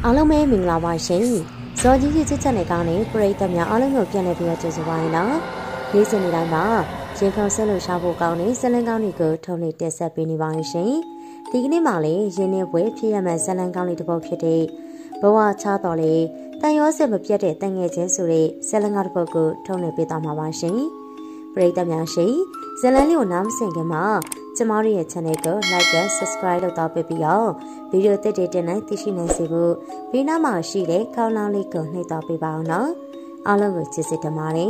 အားလုံးပဲမင်္ဂလာပါရှင်။ဇော်ကြီးကြီးချစ်ချက်နဲ့ကောင်းတဲ့ပရိသတ်များအားလုံးကိုပြန်လည်ပြီးတော့ကြိုဆိုပါရနော်။ဒီစနေတိုင်းမှာရင်ခုန်ဆက်လို့ရှားဖို့ကောင်းတဲ့ဇလန်းကောင်းတွေကိုထုံးနေတက်ဆက်ပေးနေပါရှင်။ဒီကနေ့မှလည်းရင်းနှီးပွဲဖြစ်ရမယ့်ဇလန်းကောင်းလေးတစ်ပုဒ်ဖြစ်တဲ့ဘဝချတော်လေတန်ရောစစ်မပြတ်တဲ့တန်ငယ်ချင်းဆိုတဲ့ဇလန်းကောင်းတစ်ပုဒ်ကိုထုံးနေပေးသွားမှာပါရှင်။ပရိသတ်များရှင်ဇလန်းလေးကိုနားမစင်ခင်မှာကျမတို့ရဲ့ channel ကို like and subscribe လုပ်တော့ပြီးတော့ဗီဒီယိုတက်တဲ့နိုင်သိရှိနိုင်စေဖို့ဘေးနားမှာရှိတဲ့ခေါင်းလောင်းလေးကိုနှိပ်တော့ပေးပါအောင်နော်အားလုံးကိုကျေးဇူးတင်ပါတယ်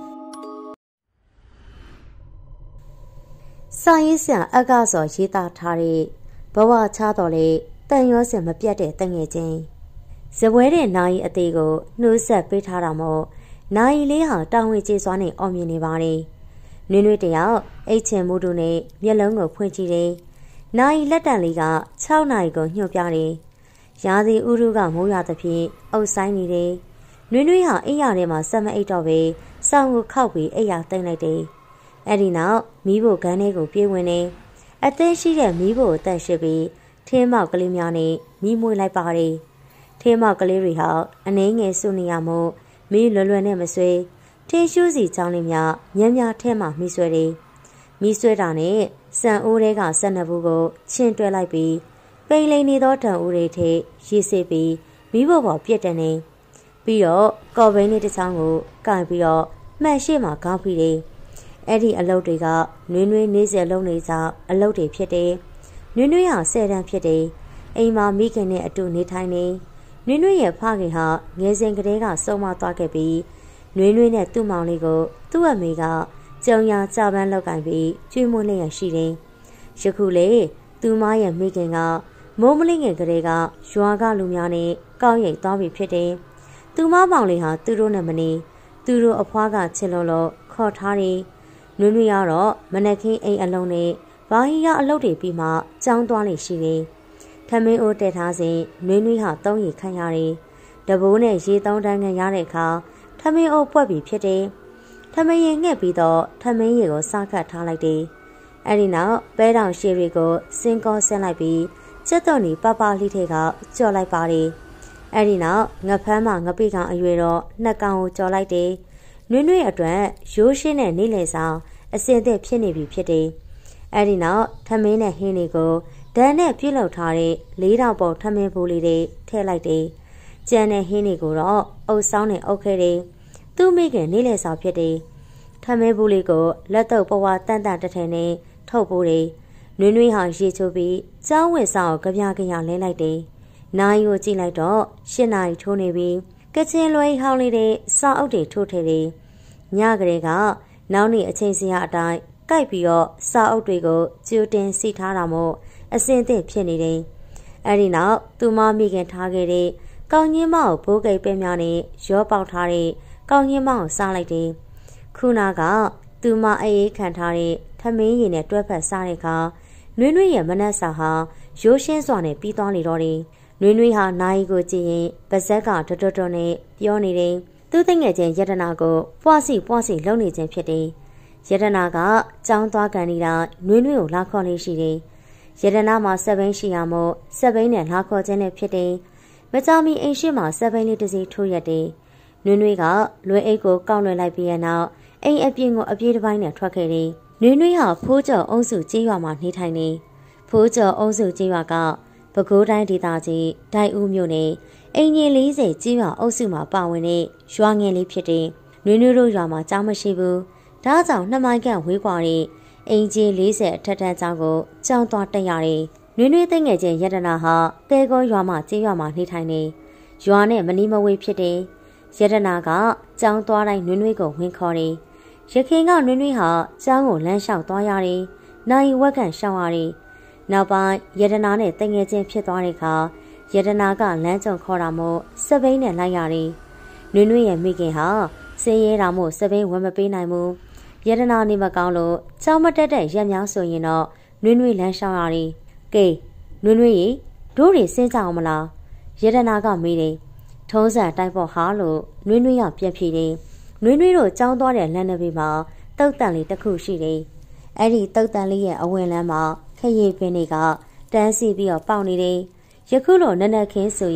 စာရေးဆရာအက္ခစောရေးသားထားတဲ့ဘဝချတော်လေတန်ရောစင်မပြတ်တဲ့တငယ်ချင်းဇပွဲတဲ့နိုင်အသေးကိုနှိုးဆက်ပေးထားတာမို့နိုင်လေးဟာတောင်းဝင်ကျေးစွာနဲ့အော်မြင်နေပါတယ်နွေနွေတယောက်အိတ်ချင်မှုတို့နဲ့မျက်လုံးကိုဖွင့်ကြည့်တယ်။နိုင်လက်တံလေးက6နာရီကိုညှို့ပြတယ်။ရာသီဥတုကမိုးရွာသဖြင့်အုပ်ဆိုင်နေတယ်။နွေနွေဟာအိမ်ရထဲမှာဆက်မအိတ်တော့ပဲစောင်းကိုခောက်ပြီးအိမ်ရသိမ့်လိုက်တယ်။အဲ့ဒီနောက်မီးဖို့ခန်းထဲကိုပြေးဝင်တယ်။အသက်ရှိတဲ့မီးဖို့အသက်ရှိပြီးထင်းမောက်ကလေးများနဲ့မီးမွေးလိုက်ပါတယ်။ထင်းမောက်ကလေးတွေဟာအနှဲငယ်စုနေရမို့မီးလွယ်လွယ်နဲ့မဆွေးထင်းရှူးစီချောင်းလေးများများထဲမှာမိဆွဲတယ်။မိဆွဲတာနဲ့စံအိုးတွေက12ဘူးကိုချင်းတွဲလိုက်ပြီးပိန်လိန်နေသောတံအိုးတွေထဲရေးစေးပြီးမိဘပေါ်ပြစ်တယ်နေပြီးတော့ကော်ဘိန်းလေးတစ်ချောင်းကိုကင်ပြီးတော့မှန်ရှိမှခေါင်းပြီးတယ်။အဲ့ဒီအလုပ်တွေကနွေနွေနေစေလုံးနေကြအလုပ်တွေဖြစ်တယ်။နွေနွေဟာ10တန်းဖြစ်တယ်။အိမ်မှာမိခင်နဲ့အတူနေထိုင်နေနွေနွေရဲ့ဖခင်ဟာငယ်စဉ်ကတည်းကဆုံးမသွားခဲ့ပြီးနွေနွေနဲ့သူ့မောင်လေးကိုသူ့အမေကကြုံရကြပန်းလောက်ကင်ပြီးကျွေးမွေးလျက်ရှိတယ်။ယခုလေသူမရဲ့မိခင်ကမိုးမလင်းငယ်ကလေးကရွာကလူများနဲ့ကောင်းရိပ်သွားပြီဖြစ်တယ်။သူမမောင်လေးဟာသူတို့နဲ့မနေသူတို့အဖွားကချစ်လို့ခေါ်ထားတယ်။နွေနွေကတော့မနက်ခင်းအိမ်အလုံးနဲ့ဘာဟီရအလုပ်တွေပြီးမှကြောင်းသွားလေရှိတယ်။ထမင်းအိုးတက်ထားစဉ်နွေနွေဟာသုံးရီခန့်ရတယ်။တဘိုးနဲ့ရေသုံးတန်းခန့်ရတဲ့အခါထမင်းအိုးပွက်ပြီးဖြစ်တယ်။ထမင်းရင်ငှက်ပြီးတော့ထမင်းရီကိုစားခတ်ထားလိုက်တယ်။အဲဒီနောက်ပဲတောင်ရှည်တွေကိုစင်ကောဆင်းလိုက်ပြီးကျက်တော်နီပပလိထဲကကြော်လိုက်ပါတယ်။အဲဒီနောက်ငဖမ်းမှငပိကောင်အရွယ်တော့နှစ်ကောင်ကိုကြော်လိုက်တယ်။နွေနွေအတွက်ရိုးရှင်းတဲ့နေလေဆောင်အစင်သက်ဖြစ်နေပြီဖြစ်တယ်။အဲဒီနောက်ထမင်းနဲ့ဟင်းတွေကိုဒဏ်နဲ့ပြုတ်လောက်ထားတဲ့4000ပေါ်ထမင်းဘူးလေးတွေထည့်လိုက်တယ်။ကျန်တဲ့ဟင်းတွေကိုတော့အုပ်ဆောင်နဲ့အုပ်ခဲ့တယ်။သူ့မိခင်နေလေဆောင်ဖြစ်တယ်။ထမင်းဘူးလေးကိုလက်တော့ပွားတန်တန်တထဲနဲ့ထုတ်ပိုးတယ်။နွေနွေဟာရေချိုးပြီးကျောင်းဝင်ဆောင်ကြပြကြရလဲလိုက်တယ်။နိုင်ကိုကြည့်လိုက်တော့8နာရီထိုးနေပြီ။ကချင်လွယ်ဟောင်းလေးတွေစာအုပ်တွေထိုးထည့်တယ်။ညကလေးကနောက်နေ့အချိန်စရာအတိုင်းကိုက်ပြီးတော့စာအုပ်တွေကိုကျူတင်စီထားတာမို့အစင်သင့်ဖြစ်နေတယ်။အဲဒီနောက်သူမမိခင်ထားခဲ့တဲ့ကောင်းကြီးမောက်ဘိုးကိတ်ပဲများနဲ့ရောပေါက်ထားတဲ့ကောင်းကြီးမောက်စားလိုက်တယ်။ခုနကသူမအေးခံထားတဲ့ထမင်းရည်နဲ့တွဲဖက်စားတဲ့အခါနွေနွေရဲ့မနက်စာဟာရိုးရှင်းစွာနဲ့ပြီးသွားလေတော့တယ်။နွေနွေဟာနိုင်ကိုကြည့်ရင်ပါဇက်ကတော်နဲ့ပြောနေတယ်။သူ့တငယ်ချင်းယတနာကိုပွားစီလုံနေခြင်းဖြစ်တယ်။ယတနာကကြောင်းသွားကန်နေတာနွေနွေကိုလာခေါ်လေးရှိတယ်။ယတနာမှာ7ဘိန်းရှိရမို့7ဘိန်းနဲ့လာခေါ်ခြင်းနဲ့ဖြစ်တယ်။မကြောမီအိမ်ရှိမှာ7ဘိန်းလေးတစ်စီးထိုးရက်တယ်။နွေနွေကလွယ်အိတ်ကိုကောက်လွှဲလိုက်ပြီးရနောက်အိမ်အပြင်ကိုအပြေးတစ်ပိုင်းနဲ့ထွက်ခဲ့တယ်။နွေနွေဟာဖိုးကျော်အုံးစုကျေးရွာမှာနေထိုင်နေ။ဖိုးကျော်အုံးစုကျေးရွာကပဲခူးတိုင်းဒေသကြီးဒိုင်ဦးမြို့နယ်အင်ဂျင်40ကျေးရွာအုပ်စုမှာပါဝင်တဲ့ရွာငယ်လေးဖြစ်တယ်။နွေနွေတို့ရွာမှာကျောင်းမရှိဘူး။ဒါကြောင့်2မိုင်ခန့်ဝေးကွာတဲ့အင်ဂျင်40အထက်တန်းကျောင်းကိုကျောင်းသွားတက်ရတယ်။နွေနွေသိငယ်ချင်းယတနာဟာတဲကောရွာမှာကျေးရွာမှာနေထိုင်နေ။ရွာနဲ့မနီးမဝေးဖြစ်တယ်။ယတနာကကျောင်းသွားတိုင်းနွေနွေကိုဝင်ခေါ်တယ်။ရခင်ကနွေနွေဟာကျောင်းကိုလမ်းလျှောက်သွားရတယ်။နိုင်ဝက်ကန်ရှောင်းရတယ်။နောက်ပိုင်းယတနာနဲ့တငယ်ချင်းဖြစ်သွားတဲ့အခါယတနာကလမ်းကြုံခေါ်တာမို့စပိန်နဲ့လိုက်ရတယ်။နွေနွေရဲ့မိခင်ဟာစင်းရဲတာမို့စပိန်ဝင်မပေးနိုင်ဘူး။ယတနာနေမကောင်းလို့ကျောင်းမတက်တဲ့ရက်များဆိုရင်တော့နွေနွေလမ်းရှောင်းရတယ်။ကဲနွေနွေရေတို့တွေစင်းကြအောင်မလား။ယတနာကမေးတယ်။ထုံးစံတိုင်းပေါ်ဟာလို့နွေနွေကပြက်ဖြေတယ်။နွေနွေတို့ကျောင်းသွားတဲ့လမ်းတစ်ပေမှာတုတ်တန်လေးတစ်ခုရှိတယ်။အဲ့ဒီတုတ်တန်လေးရဲ့အဝင်လမ်းမှာခရီးပင်တွေကတန်းစီပြီးတော့ပေါက်နေတယ်။ယခုလိုနနက်ခင်းဆိုရင်ခ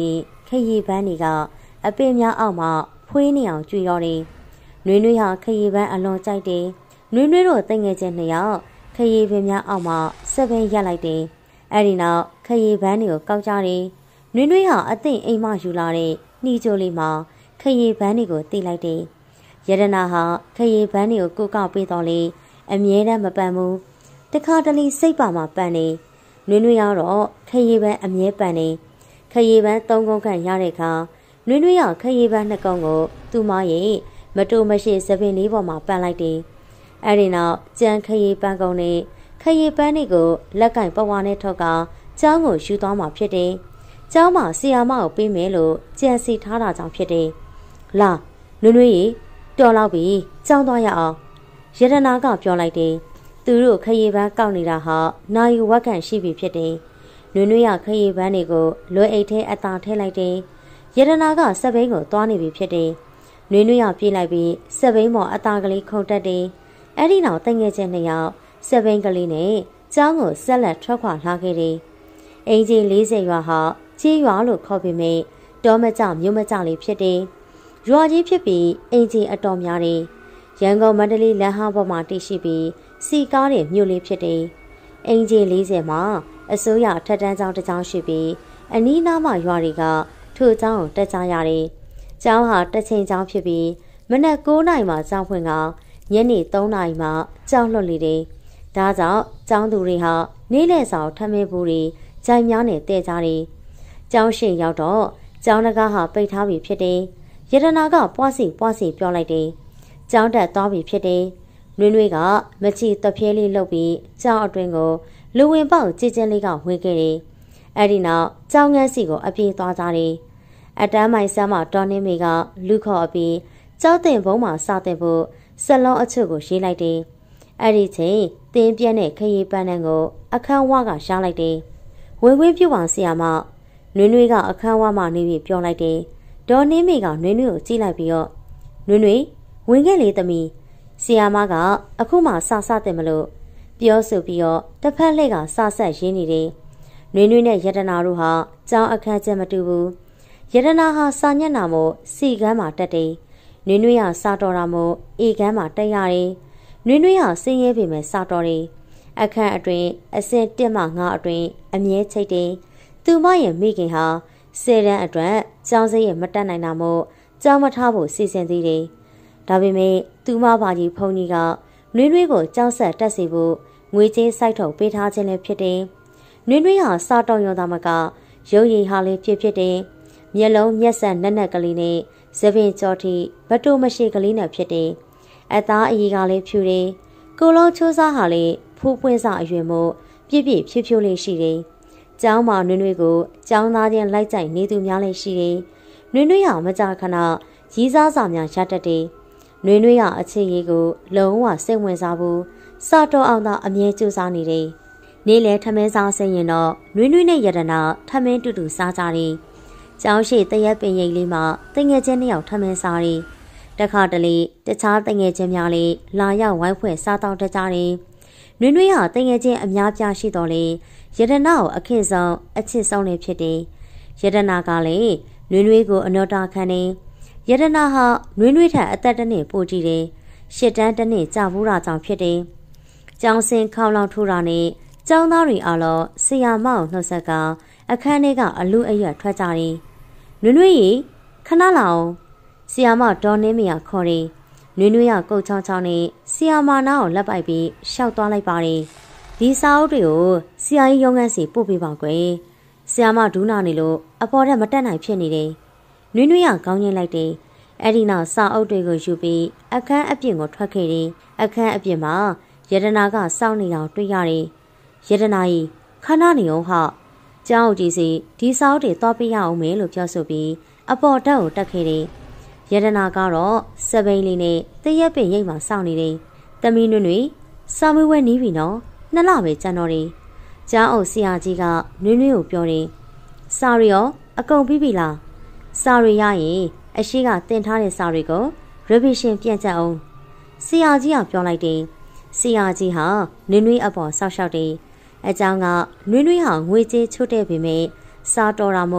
ခရီးပန်းတွေကအပင်များအောက်မှာဖွေးနေအောင်ကြွေတော့တယ်။နွေနွေဟာခရီးပန်းအလွန်ကြိုက်တယ်။နွေနွေတို့တငယ်ချင်း2ယောက်ခရီးပင်များအောက်မှာစက်ပင်ရက်လိုက်တယ်။အဲဒီနောက်ခရီးပန်းတွေကိုကောက်ကြတယ်။နွေနွေဟာအသိအိမ်မယူလာတဲ့နှီးကြိုးလေးမှာခရီးပန်းတွေကိုတီးလိုက်တယ်။ရတနာဟာခရီးပန်းတွေကိုကိုကောက်ပေးတော့လေအမြဲတမ်းမပန်ဘူး။တခါတလေစိတ်ပါမှာပန်နေနွေနွေကတော့ခရီးပန်းအမြဲပန်နေခရီးပန်း3ကုန်းခန့်ရတဲ့အခါနွေနွေရခရီးပန်း2ကုန်းကိုသူမရဲ့မတိုးမရှိစပင်လေးပေါ်မှာပန်လိုက်တယ်။အဲဒီနောက်ကြံခရီးပန်းကုန်းနဲ့ခရီးပန်းတွေကိုလက်ကင်ပဝါနဲ့ထောက်ကကျောင်းကိုယူသွားမှာဖြစ်တယ်။ကျောင်းမှာဆီယာမကိုပေးမယ်လို့ကြံစီထားတာကြောင့်ဖြစ်တယ်။လာနွေနွေရေတော်လောက်ပြီကျောင်းသွားရအောင်ရတနာကပြောလိုက်တယ်။သူတို့ခရီးပန်းကောက်နေတာဟာနိုင်ဝက်ကန်ရှိပြီဖြစ်တယ်။နွေနွေရခရီးပန်းတွေကိုလွယ်အိတ်ထဲအသာထည့်လိုက်တယ်။ရတနာကစက်ဘိန်းကိုသွားနေပြီဖြစ်တယ်။နွေနွေရပြေးလိုက်ပြီးစက်ဘိန်းပေါ်အသာကလေးခုန်တက်တယ်။အဲ့ဒီနောက်တငယ်ချင်း2ယောက်စက်ဘိန်းကလေးနဲ့ကျောင်းကိုဆက်လက်ထွက်ခွာလာခဲ့တယ်။အင်ဂျီ40ရွာဟာကြီးရွာလို့ခေါ်ပေမဲ့တောမကြမြို့မကြလေးဖြစ်တယ်။ရွာကြီးဖြစ်ပြီးအင်ဂျီအတော်များတယ်။ရန်ကုန်မန္တလေးလမ်းဟောင်းပေါ်မှာတည်ရှိပြီးစီကားတဲ့မြို့လေးဖြစ်တယ်။အင်ဂျီ40မှာအစိုးရထက်တန်းကျောင်းတစ်ကျောင်းရှိပြီးအနီးနားမှာရွာတွေကထို့ကျောင်းကိုတက်ကြရတယ်။ကျောင်းဟာတစ်ချိန်ကျောင်းဖြစ်ပြီးမနက်9နာရီမှာကျောင်းဖွင့်ကညနေ3နာရီမှာကျောင်းလွှတ်လေတယ်။ဒါကြောင့်ကျောင်းသူတွေဟာနေ့လယ်ဆောင်ထမင်းဘူးတွေကြိုင်များနဲ့တည့်ကြတယ်။ကျောင်းရှိရောက်တော့ကျောင်းတကားဟာပိတ်ထားပြီဖြစ်တယ်။ရတနာကပွားစီပြောလိုက်တယ်။ကျောင်းတက်သွားပြီဖြစ်တယ်။နွေနွေကမချီတပြဲလေးလှုပ်ပြီးကျောင်းအတွင်းကိုလူဝင်ပေါက်ကြည်ကျင်းလေးကဝင်ခဲ့တယ်။အဲဒီနောက်ကျောင်းငန်းစီကိုအပြေးသွားကြတယ်။အတန်းမိုင်ဆမ်းမှာတော်နှင်းမေကလူခေါ်အပြီးကျောင်းတင်ဘုံမှာစတင်ဖို့စလုံးအချို့ကိုရေးလိုက်တယ်။အဲဒီချိန်တင်းပြက်တဲ့ခရီးပန်းတန်းကိုအခန်းဝကရှားလိုက်တယ်။ဝင်ပြုတ်ပါဆရာမနွေနွေကအခန်းဝမှာနေပြီးပြောလိုက်တယ်။ဒေါ်နှင်းမေကနွေနွေကိုကြည့်လိုက်ပြီးတော့နွေနွေဝင်ခဲ့လေသမီးဆရာမကအခုမှစတင်မလို့ပြောဆိုပြီးတော့တစ်ဖက်လှည့်ကစဆက်ရင်းနေတယ်။နွေနွေနဲ့ရတနာတို့ဟာကျောင်းအခန်းကျမတူဘူး။ရတနာဟာစာညက်နာမို့စီကန်းမှာတက်တယ်။နွေနွေဟာစာတော်တာမို့အေကန်းမှာတက်ရတယ်။နွေနွေဟာစင်းရဲပေမဲ့စာတော်တယ်။အခန်းအတွင်းအစင်1မှ9အတွင်းအမြဲချိတ်တယ်။သူမရဲ့မိခင်ဟာ10တန်းအတွက်ကျောင်းစရိတ်မတက်နိုင်တာမို့ကျောင်းမထားဖို့စီစဉ်သေးတယ်။ဒါပေမဲ့သူမဘာကြီးဖုန်ကြီးကနွေနွေကိုကျောင်းဆက်တက်စီဖို့ငွေကြေးစိုက်ထုတ်ပေးထားခြင်းလည်းဖြစ်တယ်။နွေနွေဟာစာတော်ရုံသားမကရုပ်ရည်ဟာလေးဖြစ်တယ်။မျက်လုံးမျက်စံနက်နက်ကလေးနဲ့သပင်ကြောထိဘတိုးမရှိကလေးနဲ့ဖြစ်တယ်။အသားအရည်ကလေးဖြူတယ်။ကိုလုံးချိုးစားဟာလေးဖူးပွင့်စာအရွယ်မို့ပြည့်ဖြိုးလေးရှိတယ်။ကျောင်းမှာနွေနွေကိုကျောင်းသားချင်းလိုက်ကြိုက်နေသူများလည်းရှိတယ်။နွေနွေဟာမကြာခဏရီးစားစာများရတတ်တယ်။နွေနွေဟာအခြေရေးကိုလုံးဝစိတ်ဝင်စားဘူးစာတော်အောင်သာအမြဲကြိုးစားနေတယ်။နေ့လဲထမင်းစားဆင်းရင်တော့နွေနွေနဲ့ရတနာထမင်းတူတူစားကြတယ်။ကျောင်းရှိတရက်ပင်ရိပ်လေးမှာတငယ်ချင်း2ယောက်ထမင်းစားတယ်။တခါတလေတခြားတငယ်ချင်းများလည်းလာရောက်ဝိုင်းဖွဲ့စားတော့တတ်ကြတယ်။နွေနွေဟာတငယ်ချင်းအများပြားရှိတော်လေရတနာကိုအခင်ဆုံးအချစ်ဆုံးလေးဖြစ်တယ်။ရတနာကလည်းနွေနွေကိုအနောတာခံနေရတနာဟာနွေနွေထက်အသက်တစ်နှစ်ပိုကြည့်တယ်။8တန်းတစ်နှစ်ကြာဘူးတာကြောင့်ဖြစ်တယ်။ကျောင်းစင်ခေါလောင်ထူတာနဲ့ကျောင်းသားတွေအားလုံးဆရာမအောင်နှုတ်ဆက်ကအခန်းထဲကအလူအယက်ထွက်ကြတယ်။နွေနွေရေခဏလာအောင်ဆရာမဒေါ်နှင်းမရခေါ်တယ်။နွေနွေရကုတ်ချောင်းချောင်းနဲ့ဆရာမနာကိုလက်ပိုက်ပြီးရှောက်သွားလိုက်ပါတယ်။ဒီစာအုပ်တွေကိုဆရာကြီးရုံးခန်းစီပို့ပေးပါကွယ်။ဆရာမဒူးနာနေလို့အပေါ်ထက်မတက်နိုင်ဖြစ်နေတယ်။နွေနွေရခေါင်းငိမ့်လိုက်တယ်။အဲ့ဒီနောက်စာအုပ်တွေကိုယူပြီးအခန်းအပြင်ကိုထွက်ခဲ့တယ်။အခန်းအပြင်မှာရတနာကစောင့်နေအောင်တွေ့ရတယ်။ရတနာကြီးခဏနေအောင်ဟာကျောင်းကြီးစီဒီစာအုပ်တွေသွားပြရအောင်မယ်လို့ပြောဆိုပြီးအပေါ်တက်ကိုတက်ခဲ့တယ်။ရတနာကတော့စပိန်လေးနဲ့တရက်ပင်ရိတ်မှစောင့်နေတယ်။တမီနွေနွေစာမွေးဝဲနီးပြီနော်။2လပဲကျန်တော့တယ်။ကျောင်းအုပ်ဆရာကြီးကနွေနွေကိုပြောတယ်။စာရီရောအကုန်ပြီးပြီလား။စာရီရရင်အရှိကတင်ထားတဲ့စာတွေကို revision ပြန်ချက်အောင်ဆရာကြီးကပြောလိုက်တယ်ဆရာကြီးဟာနွေနွေအပေါ်ဆောက်ရှောက်တယ်အကြောင်းကနွေနွေဟာငွေကြေးချို့တဲ့ပေမဲ့စာတော်တာမို့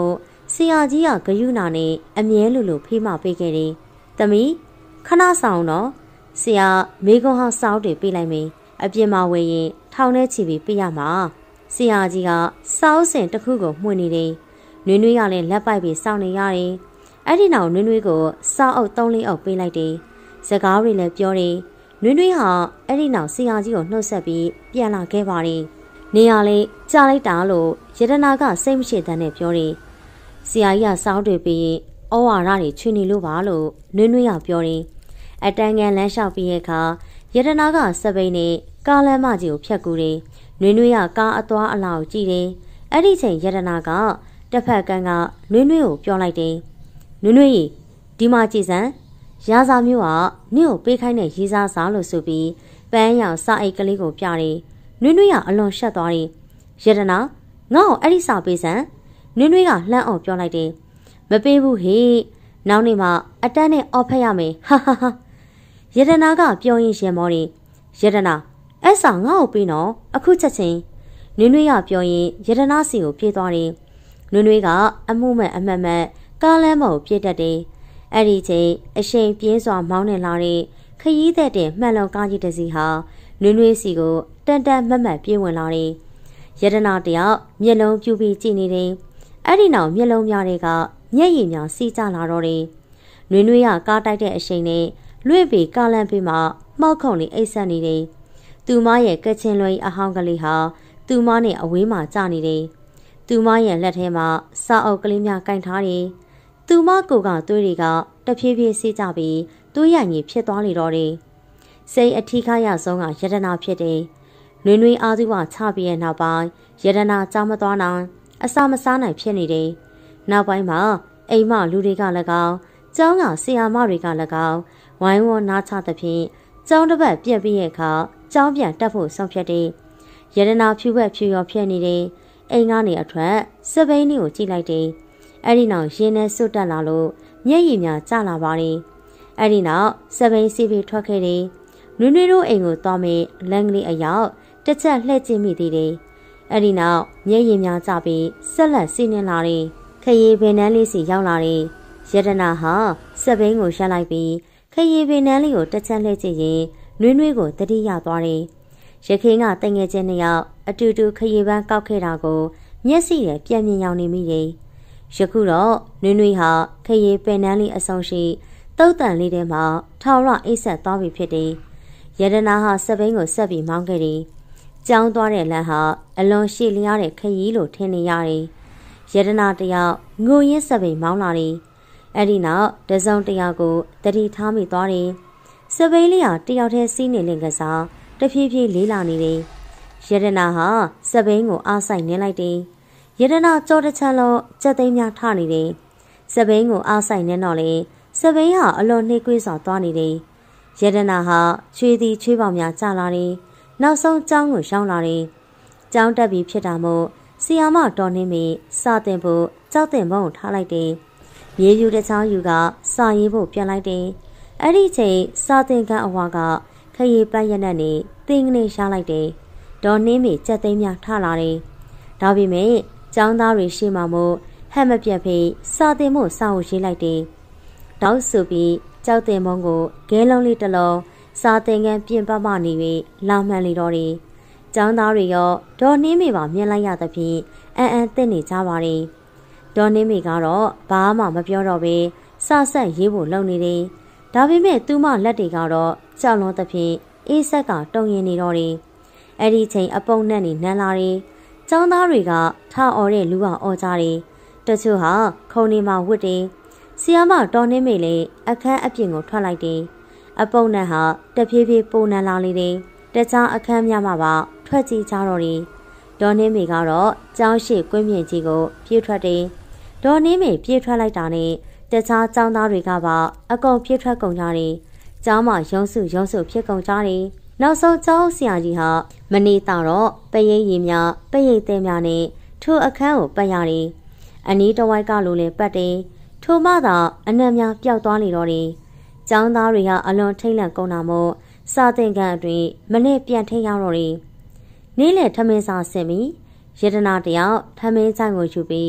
ဆရာကြီးကဂယုဏနဲ့အမြဲလိုဖေးမပေးခဲ့တယ်။သမီးခဏဆောင်တော့ဆရာမိကွန်းဟောင်းစောက်တွေပေးလိုက်မယ်။အပြင်မှာဝယ်ရင်ထောင်ထဲချီပြီးပေးရမှာ။ဆရာကြီးကစောက်စင်တစ်ခုကိုမှွေနေတယ်။နွေနွေးကလည်းလက်ပိုက်ပြီးစောင့်နေရတယ်။အဲ့ဒီနောက်နွေနွေးကိုစောက်အုပ်3-4အုပ်ပေးလိုက်တယ်။စကားတွေလည်းပြောတယ်။နွေနွေးဟာအဲ့ဒီနောက်ဆရာကြီးကိုနှုတ်ဆက်ပြီးပြန်လာခဲ့ပါတယ်။နေရာလေးကြားလိုက်တာလို့ယတနာကစိတ်မရှိတဲ့နဲ့ပြောတယ်။ဆရာကြီးကစောက်တွေပြီးဩဝါဒတွေချွေနေလို့ပါလို့နွေနွေးကပြောတယ်။အတန်းငယ်လမ်းလျှောက်ပြီးရဲ့အခါယတနာကစပိန်နဲ့ကားလမ်းမကြီးကိုဖြတ်ကူတယ်။နွေနွေးကကားအသွားအလာကိုကြည့်တယ်။အဲ့ဒီချိန်ယတနာကတစ်ဖက်ကန်းကနွေနွေးကိုပြောလိုက်တယ်။နွေနွေးဒီမှာကြည်စမ်းရာဇာမျိုးကနင့်ကိုပေးခိုင်းတဲ့ရေးစားစားလို့ဆိုပြီးပန်းရောင်စာအိတ်ကလေးကိုပြတယ်။နွေနွေးကအလွန်ရှက်သွားတယ်။ယတနာငါ့ကိုအဲ့ဒီစာပေးစမ်းနွေနွေးကလှမ်းအောင်ပြောလိုက်တယ်။မပေးဘူးဟေ့နောက်နေ့မှအတန်းနဲ့အော်ဖက်ရမယ်ဟာဟာဟာယတနာကပြောရင်ရှင်မောတယ်ယတနာအဲ့စာငါ့ကိုပေးနော်အခုချက်ချင်းနွေနွေးကပြောရင်ယတနာစီကိုပြေးသွားတယ်နွေနွေးကအမှုမဲ့အမှတ်မဲ့ကားလမ်းပေါ်ကိုပြေးတတ်တယ်အဲ့ဒီချိန်အရှိန်ပြင်းစွာမောင်းနေလာတဲ့ခရီးသက်တဲ့မှန်လုံကားကြီးတစ်စီးဟာနွေနွေးစီကိုတန်တန်မတ်မတ်ပြေးဝင်လာတယ်ယတနာတယောက်မျက်လုံးပြူပြီးကြည့်နေတယ်အဲ့ဒီနောက်မျက်လုံးများတွေကမျက်ရည်များစီးကျလာတော့တယ်နွေနွေးကကားတိုက်တဲ့အရှိန်နဲ့လွင့်ပြီးကားလမ်းပေးမှမှောက်ခုံလေးအိတ်ဆက်နေတယ်သူမရဲ့ကချင်လွယ်အဟောင်းကလေးဟာသူမနဲ့အဝေးမှာကျနေတယ်သူမရဲ့လက်ထဲမှာစာအုပ်ကလေးများကင်ထားတယ်သူမကိုကသွေးတွေကတဖြည်းဖြည်းစီးကြပြီးသွေးရည်ကြီးဖြစ်သွားလေတော့တယ်စိတ်အထီးခါရဆုံးကယတနာဖြစ်တယ်နွေနွေးအားသူကချပြီးရဲ့နောက်ပိုင်းယတနာကြောင်းမသွားနိုင်အစာမစားနိုင်ဖြစ်နေတယ်နောက်ပိုင်းမှာအိမ်မလူတွေကလည်းကောင်းကျောင်းကဆရာမတွေကလည်းကောင်းဝိုင်းဝန်းနားချသဖြင့်ကျောင်းတစ်ပတ်ပြက်ပြီးရဲ့အခါကျောင်းပြန်တက်ဖို့ဆုံးဖြတ်တယ်ယတနာဖြူဘက်ဖြူရောဖြစ်နေတယ်အိမ်ကနေအထွက်စပိန်လေးကိုကြည့်လိုက်တယ်အဲ့ဒီနောက်ရင်းနဲ့စွတ်တက်လာလို့မျက်ရည်များကျလာပါတယ်အဲ့ဒီနောက်စပိန်စီးပြီးထွက်ခဲ့တယ်နွေနွေတို့အိမ်ကိုသွားမေးလမ်းကလေးအရောက်တစ်ချက်လှည့်ကြည့်မိသေးတယ်အဲ့ဒီနောက်မျက်ရည်များကျပြီးဆက်လက်စီးနှင်းလာတယ်ခရီးပင်နှန်းလေးစီရောက်လာတယ်ယတနာဟာစပိန်ကိုရပ်လိုက်ပြီးခရီးပင်နှန်းလေးကိုတစ်ချက်လှည့်ကြည့်ရင်နွေနွေကိုတတိယသွားတယ်ရခင်ကတငယ်ချင်းနှစ်ယောက်အတူတူခရီးပန်းကောက်ခဲ့တာကိုမျက်စိနဲ့ပြန်မြင်ရောက်နေမိတယ်ယခုတော့နွေနွေဟာခရီးပင်နှန်းလေးအဆုံရှိတုတ်တန်လေးထဲမှာထောင်ရအိတ်ဆက်သွားပြီဖြစ်တယ်ယတနာဟာစပိန်ကိုဆက်ပြီးမောင်းခဲ့တယ်ကျောင်းသွားတဲ့လမ်းဟာအလွန်ရှည်လျားတဲ့ခရီးလိုထင်နေရတယ်ယတနာတယောက်ငိုရင်းစပိန်မောင်းလာတယ်အဲ့ဒီနောက်တစုံတယောက်ကိုတတိထားမိသွားတယ်စပိန်လေးဟာတယောက်တည်းစီးနေလင်ကစားတဖြည်းဖြည်းလေးလာနေတယ်ယတနာဟာစပိန်ကိုအားဆိုင်နေလိုက်တယ်ယတနာကြောတစ်ချမ်းလုံးစက်သိမ်းများထနေတယ်စပိန်ကိုအားဆိုင်နေတော့လေစပိန်ဟာအလွန်နှိကွေးစွာသွားနေတယ်ယတနာဟာချွေးသည်ချွေးပေါင်များကျလာတယ်နောက်ဆုံးကျောင်းကိုရှောင်းလာတယ်ကျောင်းတက်ပြီးဖြစ်တာမို့ဆီယာမတော်နေမိစာတင်ဖို့ကြောက်တင်ဘုံကိုထားလိုက်တယ်မြေယူတစ်ချောင်းယူကစာရေးဖို့ပြန်လိုက်တယ်အဲ့ဒီချိန်စာတင်ခန်းအဝါကခရီးပန်းရနက်နဲ့တင်းကနေရှားလိုက်တယ်ဒေါ်နှင်းမိကြက်သိမ်းများထလာတယ်ဒါပေမဲ့ကျောင်းသားတွေရှိမှမို့ဟက်မပြတ်ဖိစာတင်ဖို့စာအုပ်ရေးလိုက်တယ်တောက်ဆိုပြီးကြောက်တင်ဘုံကိုဂဲလုံးလေးတစ်လုံးစာတင်ခန်းပြင်ပမှနေပြီးလောင်မှန်လေတော့တယ်ကျောင်းသားတွေရောဒေါ်နှင်းမိပါမြင်လိုက်ရသဖြင့်အန်သင့်နေကြပါတယ်ဒေါ်နှင်းမိကတော့ဘာမှမပြောတော့ပဲစဆက်ရေးဖို့လုပ်နေတယ်ဒါပေမဲ့သူမလက်တွေကတော့ကြောက်လွန်သဖြင့်အေးဆက်ကတုံရင်နေတော့တယ်အဲ့ဒီချိန်အပုံနဲ့နေနန်းလာတယ်ကျောင်းသားတွေကထားអော်တဲ့လူကអော်ကြတယ်တချို့ဟာခုံနေမှာဝတ်တယ်ဆီယာမတော်နှင်းမိလေအခန်းအပြင်ကိုထွက်လိုက်တယ်အပုံနဲ့ဟာတဖြည်းဖြည်းပုံနန်းလာလေတယ်တခြားအခန်းများမှာပါထွက်ကြည့်ကြတော့တယ်ဒေါ်နှင်းမိကတော့ကျောင်းရှိကွင်းပြင်ကြီးကိုပြေးထွက်တယ်ဒေါ်နှင်းမိပြေးထွက်လိုက်တာနဲ့တခြားကျောင်းသားတွေကပါအကုန်ပြေးထွက်ကုန်ကြတယ်ကျောင်းမှာရုံစုဖြစ်ကုန်ကြတယ်နောက်ဆုံးကျောင်းဆရာကြီးဟာမနေတာတော့ပရိတ်ရည်များပရိတ်သေးများနဲ့ထိုအခန်းကိုပတ်ရတယ်အနီးတစ်ဝိုက်ကလိုလေပတ်တယ်ထိုမှသာအနံ့များပျောက်သွားလေတော့တယ်ကျောင်းသားတွေကအလွန်ထိတ်လန့်ကုန်တာမို့စာသင်ခန်းအတွင်းမနေ့ပြန်ထိတ်ရောက်တော့တယ်နေ့လေထမင်းစားဆင်ပြီးယတနာတယောက်ထမင်းဆိုင်ကိုယူပြီးတ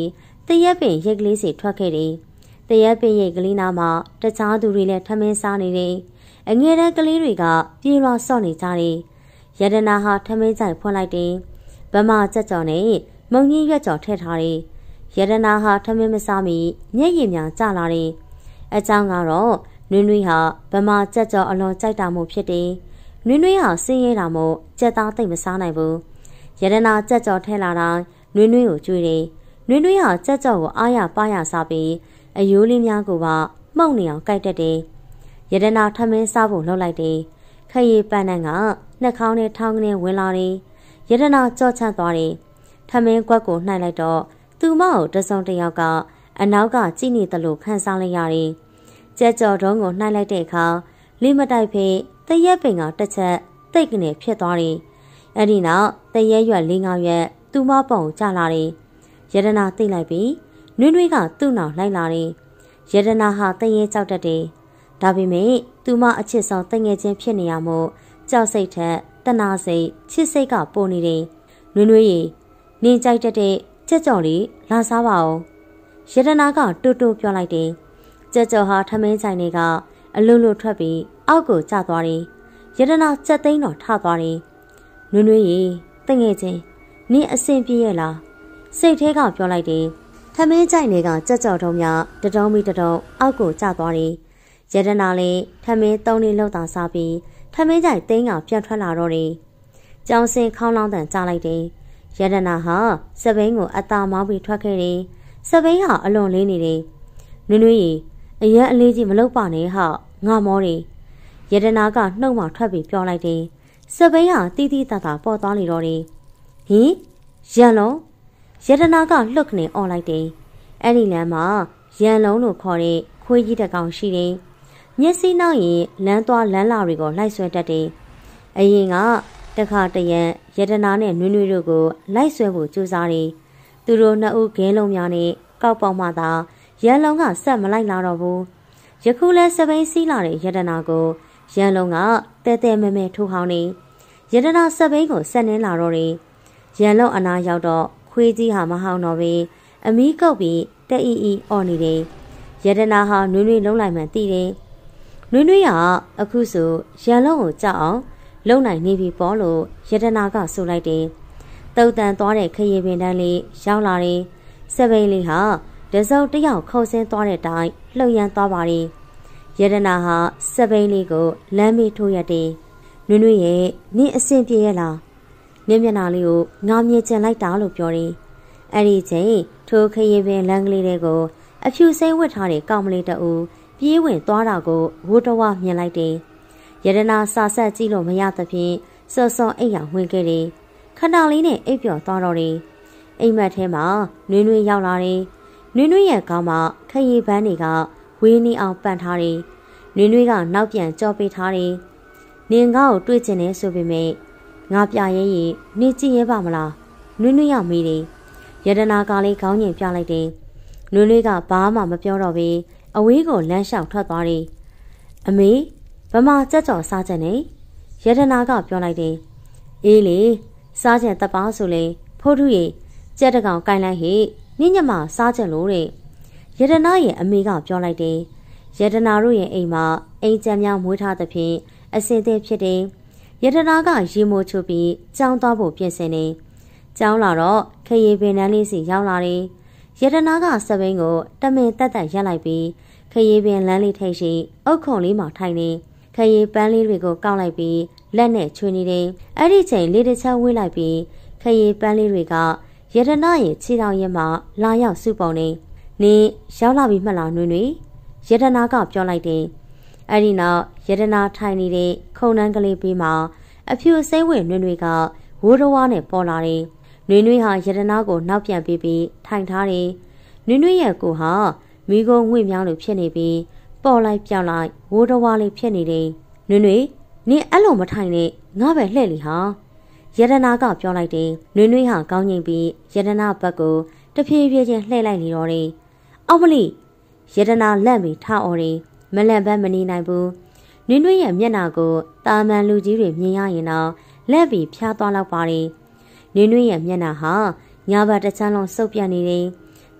ရက်ပင်ရိတ်ကလေးစီထွက်ခဲ့တယ်။တရက်ပင်ရိတ်ကလေးနာမှာတခြားသူတွေလည်းထမင်းစားနေတယ်။အငယ်တဲ့ကလေးတွေကပြေးလွှာဆော့နေကြတယ်။ရတနာဟာထမင်းကြိုင်ဖွင့်လိုက်တယ်။ဗမာကြက်ကြော်နဲ့မုံကြီးရွက်ကြော်ထည့်ထားတယ်။ရတနာဟာထမင်းမစားမီမျက်ရည်များကျလာတယ်။အကြောင်းကတော့နွေနွေဟာဗမာကြက်ကြော်အလွန်ကြိုက်တာမို့ဖြစ်တယ်။နွေနွေဟာစင်းရဲတာမို့ကြက်သားသိမ့်မစားနိုင်ဘူး။ရတနာကြက်ကြော်ထည့်လာတိုင်းနွေနွေကိုကြွေးတယ်။နွေနွေဟာကြက်ကြော်ကိုအားရပါရစားပြီးအယိုးလေးများကိုပါမှုန့်နေအောင်ကြိုက်တတ်တယ်။ရတနာထမင်းစားဖို့လှုပ်လိုက်တယ်။ခရီးပန်းနိုင်ကနှက်ခေါင်းနဲ့ထောင်းကနေဝင်လာတယ်။ရတနာကြော့ချန့်သွားတယ်။ထမင်းကွက်ကိုနှိုက်လိုက်တော့သူမကိုတစုံတစ်ယောက်ကအနောက်ကကြည့်နေသလိုခံစားလိုက်ရတယ်။ကြက်ကြော်တုံးကိုနှိုက်လိုက်တဲ့အခါလိမတိုက်ဖေးတရက်ပင်ကတစ်ချက်တိတ်ကနေဖြစ်သွားတယ်။အဲ့ဒီနောက်တရက်ရွက်၄-၅ရက်သူမပုံကျလာတယ်။ရတနာသိလိုက်ပြီးနွေနွေကသူ့နောက်လိုက်လာတယ်။ရတနာဟာတရင်ကြောက်တတ်တယ်။ဒါပေမဲ့သူမအချစ်ဆုံးတငယ်ချင်းဖြစ်နေရမို့ကြောက်စိတ်ထက်တနာစိတ်ချစ်စိတ်ကပိုနေတယ်။နွေနွေရေနင်ကြိုက်တတ်တဲ့ကြက်ကြော်လေးလာစားပါဦး။ရတနာကတူတူပြောလိုက်တယ်။ကြက်ကြော်ဟာထမင်းဆိုင်တွေကအလွတ်လွတ်ထွက်ပြီးအောက်ကိုကျသွားတယ်။ရတနာကြက်သိန်းတော်ထသွားတယ်။နွေနွေရေတငယ်ချင်းနင်အဆင်ပြေရဲ့လား။စိတ်ထဲကပြောလိုက်တယ်။ထမင်းကြိုက်တွေကကြက်ကြော်ထုံးများတတုံးပြီးတတုံးအောက်ကိုကျသွားတယ်။ရတနာလည်းထမင်း၃လေးလောက်သာစားပြီးထမင်းကြိုက်သိန်းကပြန်ထွက်လာတော့တယ်။ကြောင်စင်ခေါင်းလောင်းတန်ကြားလိုက်တယ်။ရတနာဟာစပိန်ကိုအသာမောင်းပြီးထွက်ခဲ့တယ်။စပိန်ဟာအလွန်လေးနေတယ်။နွေနွေရေအရင်အလေးကြီးမလုပ်ပါနဲ့ဟာငါမောတယ်။ရတနာကနှုတ်မှထွက်ပြီးပြောလိုက်တယ်။စပိန်ဟာတီးတီးတတာပေါ်သွားလေတော့တယ်။ဟင်ရန်လုံးရတနာကလှုပ်ခနဲ့អော်လိုက်တယ်။အဲ့ဒီလမ်းမှာရန်လုံးလို့ခေါ်တဲ့ခွေးကြီးတစ်ကောင်ရှိတယ်။မျက်စိနောက်ရင်လမ်းသွားလမ်းလာတွေကိုလိုက်ဆွဲတတ်တယ်။အရင်ကတခါတရံရတနာနဲ့နွေနွေတို့ကိုလိုက်ဆွဲဖို့ကြိုးစားတယ်။သူတို့နှစ်ဦးခဲလုံးများနဲ့ကောက်ပေါက်မှသာရန်လုံးကဆက်မလိုက်လာတော့ဘူး။ယခုလဲစပိန်စီးလာတဲ့ရတနာကိုရန်လုံးကတဲတဲမဲမဲထိုးဟောင်းနေရတနာစပိန်ကိုဆက်နှင်းလာတော့တယ်။ရန်လုံးအနာရောက်တော့ခွေးကြီးဟာမဟောင်းတော့ပဲအမီးကုတ်ပြီးတက်အီအီအော်နေတယ်။ရတနာဟာနွေနွေလုံးလိုက်မှသိတယ်။နွေနွေကအခုဆိုရန်လုံးကိုကြောက်အောင်လုံနိုင်နေပြီပေါ့လို့ရတနာကဆိုလိုက်တယ်။တုတ်တန်သွားတဲ့ခရီးပင်တန်းလေးရောက်လာတယ်။စပိန်လေးဟာတစုံတယောက်ခုံဆင်းသွားတဲ့တိုင်လှုပ်ရမ်းသွားပါတယ်။ရတနာဟာစပိန်လေးကိုလမ်းမေးထိုးရတယ်။နွေနွေရဲ့နင်းအဆင်ပြေရဲ့လား။နင်းမျက်နှာလေးကိုငါမြင်ကျင်လိုက်တာလို့ပြောတယ်။အဲ့ဒီချိန်ထိုခရီးပင်လမ်းကလေးတွေကိုအဖြူစိမ့်ဝတ်ထားတဲ့ကောင်မလေးတအူပြေးဝင်သွားတာကိုဝိုးတဝမြင်လိုက်တယ်။ရတနာစာဆက်ကြည့်လို့မရသဖြင့်စောစောအိပ်ရဝင်ခဲ့တယ်။ခဏလေးနဲ့အိပ်ပျော်သွားတော့တယ်။အိမ်မက်ထဲမှာနွေနွေရောက်လာတယ်။နွေနွေရဲ့ခေါင်းမှာခရီးပန်းတွေကဝေးနေအောင်ပန့်ထားတယ်။နွေနွေကနောက်ပြန်ကြောပေးထားတယ်။နင်ငါ့ကိုတွေ့ချင်တယ်ဆိုပေမဲ့ငါပြရဲရင်နေကြည့်ရဲပါမလား။နွေနွေရမေးတယ်။ရတနာကလေးခေါင်းညင်ပြလိုက်တယ်။နွေနွေကဘာမှမပြောတော့ဘဲအဝေးကိုလမ်းလျှောက်ထွက်သွားတယ်။အမေဗမာကြက်ကြော်စားကြနဲ့ရတနာကပြောလိုက်တယ်။အေးလေစားကြတပါဆိုလေဖိုးထုရေကြက်တကောင်ကိုင်လိုက်ဟိနင့်ညမစားကြလို့တဲ့ရတနာရဲ့အမေကပြောလိုက်တယ်။ရတနာတို့ရဲ့အိမ်မှာအိမ်ကျမ်းများမွေးထားသဖြင့်အစင်သေးဖြစ်တယ်။ရတနာကရေမိုးချိုးပြီးကြောင်းသွားဖို့ပြင်ဆင်နေ။ကြောင်းလာတော့ခရီးပင်တန်းလေးစီရောက်လာတယ်။ရတနာကစပိန်ကိုတမင်တက်တက်ရက်လိုက်ပြီးခရီးပင်လမ်းလေးထိပ်ရှိအုတ်ခုံလေးမှာထိုင်နေခရီးပန်းလေးတွေကိုကောက်လိုက်ပြီးလက်နဲ့ချွေနေတယ်။အဲ့ဒီချိန်လေးတစ်ချက်ဝေးလိုက်ပြီးခရီးပန်းလေးတွေကရတနာရဲ့ခြေထောက်ရက်မှာလာရောက်စုပုံနေ။နင်းရောက်လာပြီမှလားနွေနွေရတနာကပြောလိုက်တယ်။အဲ့ဒီနောက်ရတနာထိုင်နေတဲ့ခုံနှန်းကလေးပေးမှာအဖြူစိမ့်ဝင်နွေနွေကဝိုးတော်ဝါနဲ့ပေါ်လာတယ်။နွေနွေဟာရတနာကိုနောက်ပြန်ပေးပြီးထိုင်ထားတယ်။နွေနွေရဲ့ကိုဟာမိကုံးငွေ့မြောင်းလိုဖြစ်နေပြီးပေါ်လိုက်ပြောင်းလိုက်ဝိုးတော်ဝါလေးဖြစ်နေတယ်။နွေနွေနင်အဲ့လိုမထိုင်နဲ့ငါပဲလှဲ့လီဟာရတနာကပြောလိုက်တယ်။နွေနွေဟာကောင်းငိမ့်ပြီးရတနာဘက်ကိုတဖြည်းဖြည်းချင်းလှည့်လိုက်နေတော့တယ်။အောက်မလီရတနာလက်ပြီးထအော်တယ်။မလန့်ဘက်မနေနိုင်ဘူး။နွေနွေရဲ့မျက်နှာကိုတာမန်လူကြီးတွေမြင်ရရင်တော့လက်ပြီးဖျားသွားလောက်ပါတယ်။နွေနွေရဲ့မျက်နှာဟာညာဘက်တစ်ချမ်းလုံးစုပ်ပြတ်နေတယ်။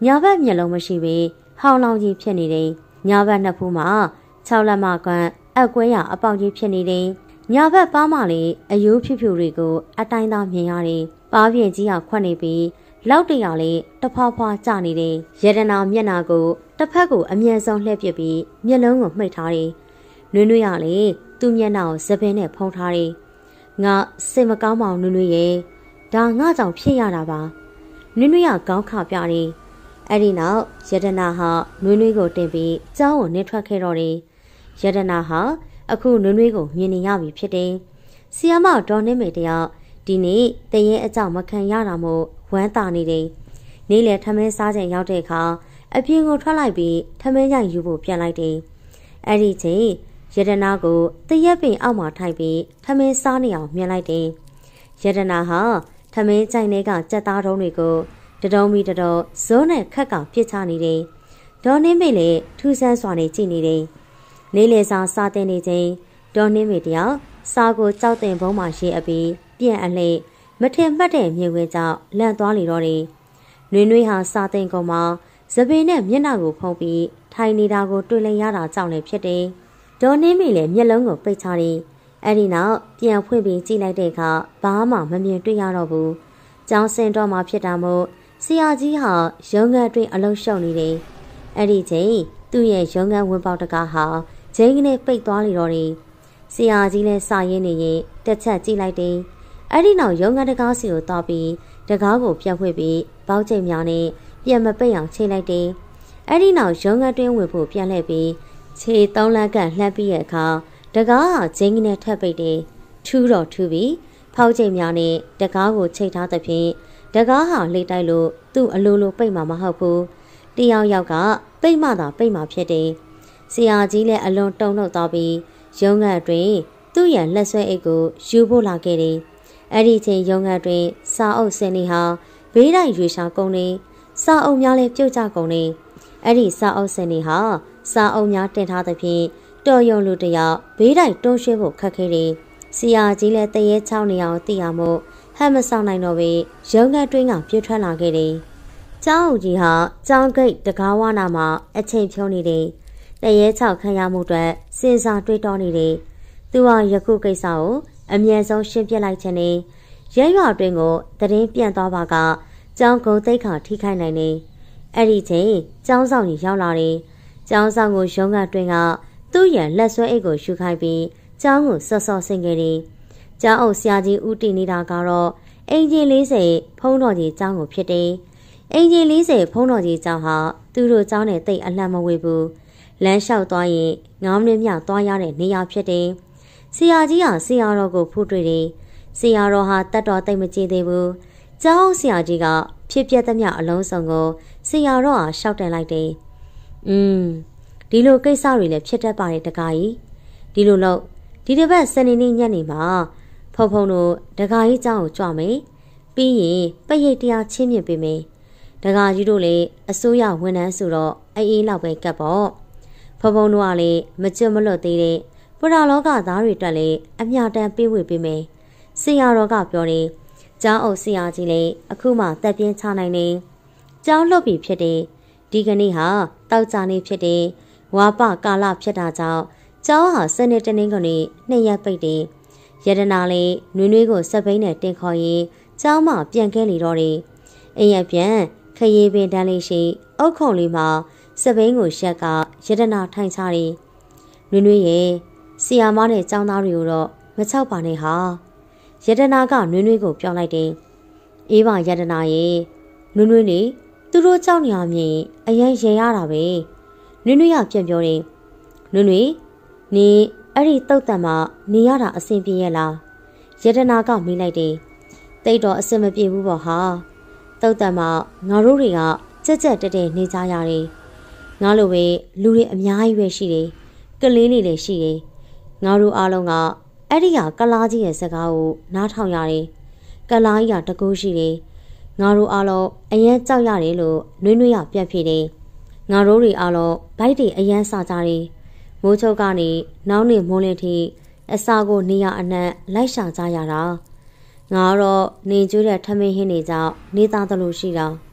ညာဘက်မျက်လုံးမရှိပေဟောင်းလောင်ကြီးဖြစ်နေတယ်ညာဘက်နှစ်ဖူးမှာ6လက်မကွန်းအကွဲရအပေါက်ကြီးဖြစ်နေတယ်ညာဘက်ပါးမလေးအယိုးဖြူဖြူတွေကိုအတိုင်းသားမြင်ရတယ်ပါးပြင်းကြီးကခွက်နေပြီးလောက်တရလေးတဖွာဖွာကျနေတယ်ရတနာမျက်နာကိုတစ်ဖက်ကိုအမြဲဆုံးလှည့်ပစ်ပြီးမျက်လုံးကိုမှိတ်ထားတယ်နွေ့နွေ့ရလေသူ့မျက်နှာကိုစပင်းနဲ့ဖုံးထားတယ်ငါစိတ်မကောင်းပါဘူးနွေ့နွေ့ရဲ့ဒါငါကြောင့်ဖြစ်ရတာပါနွေ့နွေ့ရကောင်းခါပြတယ်အဲ့ဒီနောက်ရတနာဟာနွေ့နွေ့ကိုတင်ပြီးကျောင်းကိုနှင်ထွက်ခဲ့တော့တယ်ရတနာဟာအခုနွေ့နွေ့ကိုမြင်နေရပြီဖြစ်တယ်ဆီယမဒေါ်နှင်းမေတယောက်ဒီနေ့တရေအကြောင်းမခံရတာမို့ဝမ်းသာနေတယ်နေ့လယ်ထမင်းစားချိန်ရောက်တဲ့အခါအပြင်ကိုထွက်လိုက်ပြီးထမင်းညယူဖို့ပြန်လိုက်တယ်အဲ့ဒီချိန်ရတနာကိုတရက်ပင်အောက်မှာထိုက်ပြီးထမင်းစားနေအောင်မြင်လိုက်တယ်ရတနာဟာထမင်းကြိုင်တွေကကြက်သားတုံးတွေကိုတတုံးပြီးတတော်ဇိုးနဲ့ခက်ကပြစ်ချနေတယ်ဒေါ်နှင်းမေလည်းထူးဆန်းစွာနေကြည့်နေတယ်နေ့လယ်စာစားတဲ့နေချိန်ဒေါ်နှင်းမေတယောက်စားကိုကြောက်တင်ဘုံမှာရှိအပြီးပြန်အလှည့်မထင်မှတ်တဲ့မြေဝင်ကြောင့်လန့်သွားလေတော့တယ်နွေနွေဟာစားတဲ့ကောင်မှာစပင်းနဲ့မျက်နှာကိုဖုံးပြီးထိုင်နေတာကိုတွေ့လဲရတာကြောင့်လည်းဖြစ်တယ်ဒေါ်နှင်းမေလည်းမျက်လုံးကိုပိတ်ချတယ်အဲ့ဒီနောက်ပြန်ဖွင့်ပြီးကြည့်လိုက်တဲ့အခါဘာမှမမြင်တွေ့ရတော့ဘူးကျောင်းစင်တော့မှဖြစ်တာမို့ဆရာကြီးဟာရုံးခန်းအတွင်းအလုံးရှုံနေတယ်အဲ့ဒီချိန်သူ့ရဲ့ရုံးခန်းဝင်ပေါက်တကားဟာဂျိန်းနဲ့ပိတ်သွားလေတော့တယ်ဆရာကြီးလည်းစာရင်းနေရင်တစ်ချက်ကြည့်လိုက်တယ်အဲ့ဒီနောက်ရုံးခန်းတကားစီကိုတောက်ပြီးတကားကိုပြန်ဖွင့်ပြီးပေါက်ချိန်များနဲ့ပြန်မပိတ်အောင်ချိန်လိုက်တယ်အဲ့ဒီနောက်ရုံးခန်းတွင်းဝင်ဖို့ပြန်လှည့်ပြီးခြေ3လမ်းကလှမ်းပြီးရဲ့အခါတကားဟာဂျိန်းနဲ့ထပ်ပိတ်တယ်ထူးတော့ထူးပြီးဖောက်ချိန်များနဲ့တကားကိုချိတ်ထားသဖြင့်တကားဟာလိတ်တိုက်လို့သူ့အလိုလိုပိတ်မှာမဟုတ်ဘူးတယောက်ယောက်ကပိတ်မှသာပိတ်မှာဖြစ်တယ်ဆရာကြီးလည်းအလွန်တုန်လှုပ်သွားပြီးရုံးခန်းအတွင်းသူ့ရဲ့လက်ဆွဲအိတ်ကိုယူဖို့လာခဲ့တယ်အဲ့ဒီချိန်ရုံးခန်းအတွင်းစာအုပ်စင်နေဟာဘေးတိုင်းရွေရှာကုန်နေစာအုပ်များလည်းပြုတ်ကျကုန်နေအဲ့ဒီစာအုပ်စင်နေဟာစာအုပ်များတင်ထားသဖြင့်တော်ရုံလူတယောက်ဘေးတိုင်းတွန်းရွှေ့ဖို့ခက်ခဲတယ်ဆရာကြီးလည်းတရေချောင်းနေအောင်သိရမို့ဟမ်မဆောင်နိုင်တော့ပဲရုံးခန်းတွင်းကပြွတ်ထွက်လာခဲ့တယ်ကျောင်းကြီးဟာကျောင်းဂိတ်တကားဝနာမှာအချိန်ဖြုံးနေတယ်တရေချောက်ခံရမှုအတွက်စဉ်းစားတွေးတောနေတယ်သူဟာယခုကိစ္စကိုအမြဲဆုံးရှင်းပြလိုက်ခြင်းနဲ့ရဲရွာတွင်ကိုတရင်ပြန်သွားပါကကျောင်းကုန်းသိက္ခာထိခိုက်နိုင်တယ်အဲ့ဒီချိန်ကျောင်းဆောင်ကြီးရောက်လာတယ်ကျောင်းဆောင်ကိုရုံးခန်းတွင်ကသူ့ရဲ့လက်ဆွဲအိတ်ကိုယူခိုင်းပြီးကျောင်းကိုစောစောဆင်းခဲ့တယ်ကျောင်းအုပ်ဆရာကြီးဦးတည်နေတာကတော့အင်ဂျင်40ဖုံးတော်ကြီးကျောင်းကိုဖြစ်တယ်အင်ဂျင်40ဖုံးတော်ကြီးကျောင်းဟာသူတို့ကျောင်းနဲ့တိတ်အလှမ်းမဝေးဘူးလမ်းလျှောက်သွားရင်9မိနစ်မြသွားရတဲ့နေရာဖြစ်တယ်ဆရာကြီးဟာဆရာတော်ကိုဖူးတွေ့တယ်ဆရာတော်ဟာတတ်တော်တိတ်မကြည့်သေးဘူးကျောင်းဆရာကြီးကဖြစ်ပျက်သမျှအလုံးစုံကိုဆရာတော်ဟာရှောက်တင်လိုက်တယ်ဒီလိုကိစ္စတွေလည်းဖြစ်တတ်ပါတယ်တကားကြီးဒီလိုလို့ဒီတစ်ပတ်စနေနေ့ညနေမှာဖုံဖုံတို့တကားကြီးကျောင်းကိုကြွမယ်ပြီးရင်ပရိတ်တရားချင်းမြင့်ပေးမယ်တကားကြီးတို့လည်းအစိုးရဝန်ထမ်းဆိုတော့အေးလောက်ပဲကပ်ပေါ့ဖုံဖုံတို့ကလည်းမကျွတ်မလွတ်သေးတဲ့ပရာလောကသားတွေတက်လည်းအမြတမ်းပေးဝေပေးမယ်ဆရာတော်ကပြောတယ်ကျောင်းအုပ်ဆရာကြီးလည်းအခုမှတက်ပြင်းချနိုင်နေကျောင်းလှုပ်ပြီဖြစ်တယ်ဒီကနေ့ဟာတောက်ကြနေဖြစ်တယ်ဝါပကာလဖြစ်တာကြောင့်ကျောင်းဟာစနေတနင်္ဂနွေ2ရက်ပိတ်တယ်ရတနာလေးနွေနွေကိုစက်ဘိန်းနဲ့တင်ခေါ်ရင်ကျောင်းမှပြန်ခဲ့လေတော့တယ်အိမ်ရပြန်ခရီးပင်တန်းလေးရှိအုတ်ခုံလေးမှာစက်ဘိန်းကိုရက်ကရတနာထိုင်ချတယ်နွေနွေရဲ့ဆီယာမနဲ့ကျောင်းသားတွေကိုတော့မချောက်ပါနဲ့ဟာရတနာကနွေနွေကိုပြောလိုက်တယ်အေးပါရတနာရဲ့နွေနွေလေသူတို့ကြောက်နေရမြင်အရင်ရေရတာပဲနွေနွေကပြန်ပြောတယ်နွေနွေနေအဲ့ဒီတုတ်တန်မှာနေရတာအဆင်ပြေရဲ့လားရတနာကမေးလိုက်တယ်တိတ်တော့အဆင်မပြေဘူးပေါ့ဟာတုတ်တန်မှာငါတို့တွေကကြက်ကြက်တက်တက်နေကြရတယ်ငါလိုပဲလူတွေအများကြီးပဲရှိတယ်ကလေးလေးလည်းရှိတယ်ငါတို့အားလုံးကအဲ့ဒီကကလားကြီးရဲ့စကားကိုနားထောင်ရတယ်ကလားကြီးကတကူရှိတယ်ငါတို့အားလုံးအရန်ကြောက်ရတယ်လို့နွေးနွေးရပြတ်ဖြစ်တယ်ငါတို့တွေအားလုံးဘိုက်တွေအရန်စားကြတယ်မိုးချုပ်ကနေနောက်နေ့မိုးလင်းထိအစာကိုနေရအနှံ့လိုက်ရှာကြရတာငါတော့နေကျွေးတဲ့ထမင်းဟင်းတွေကြောင့်နေသားသလိုရှိတာ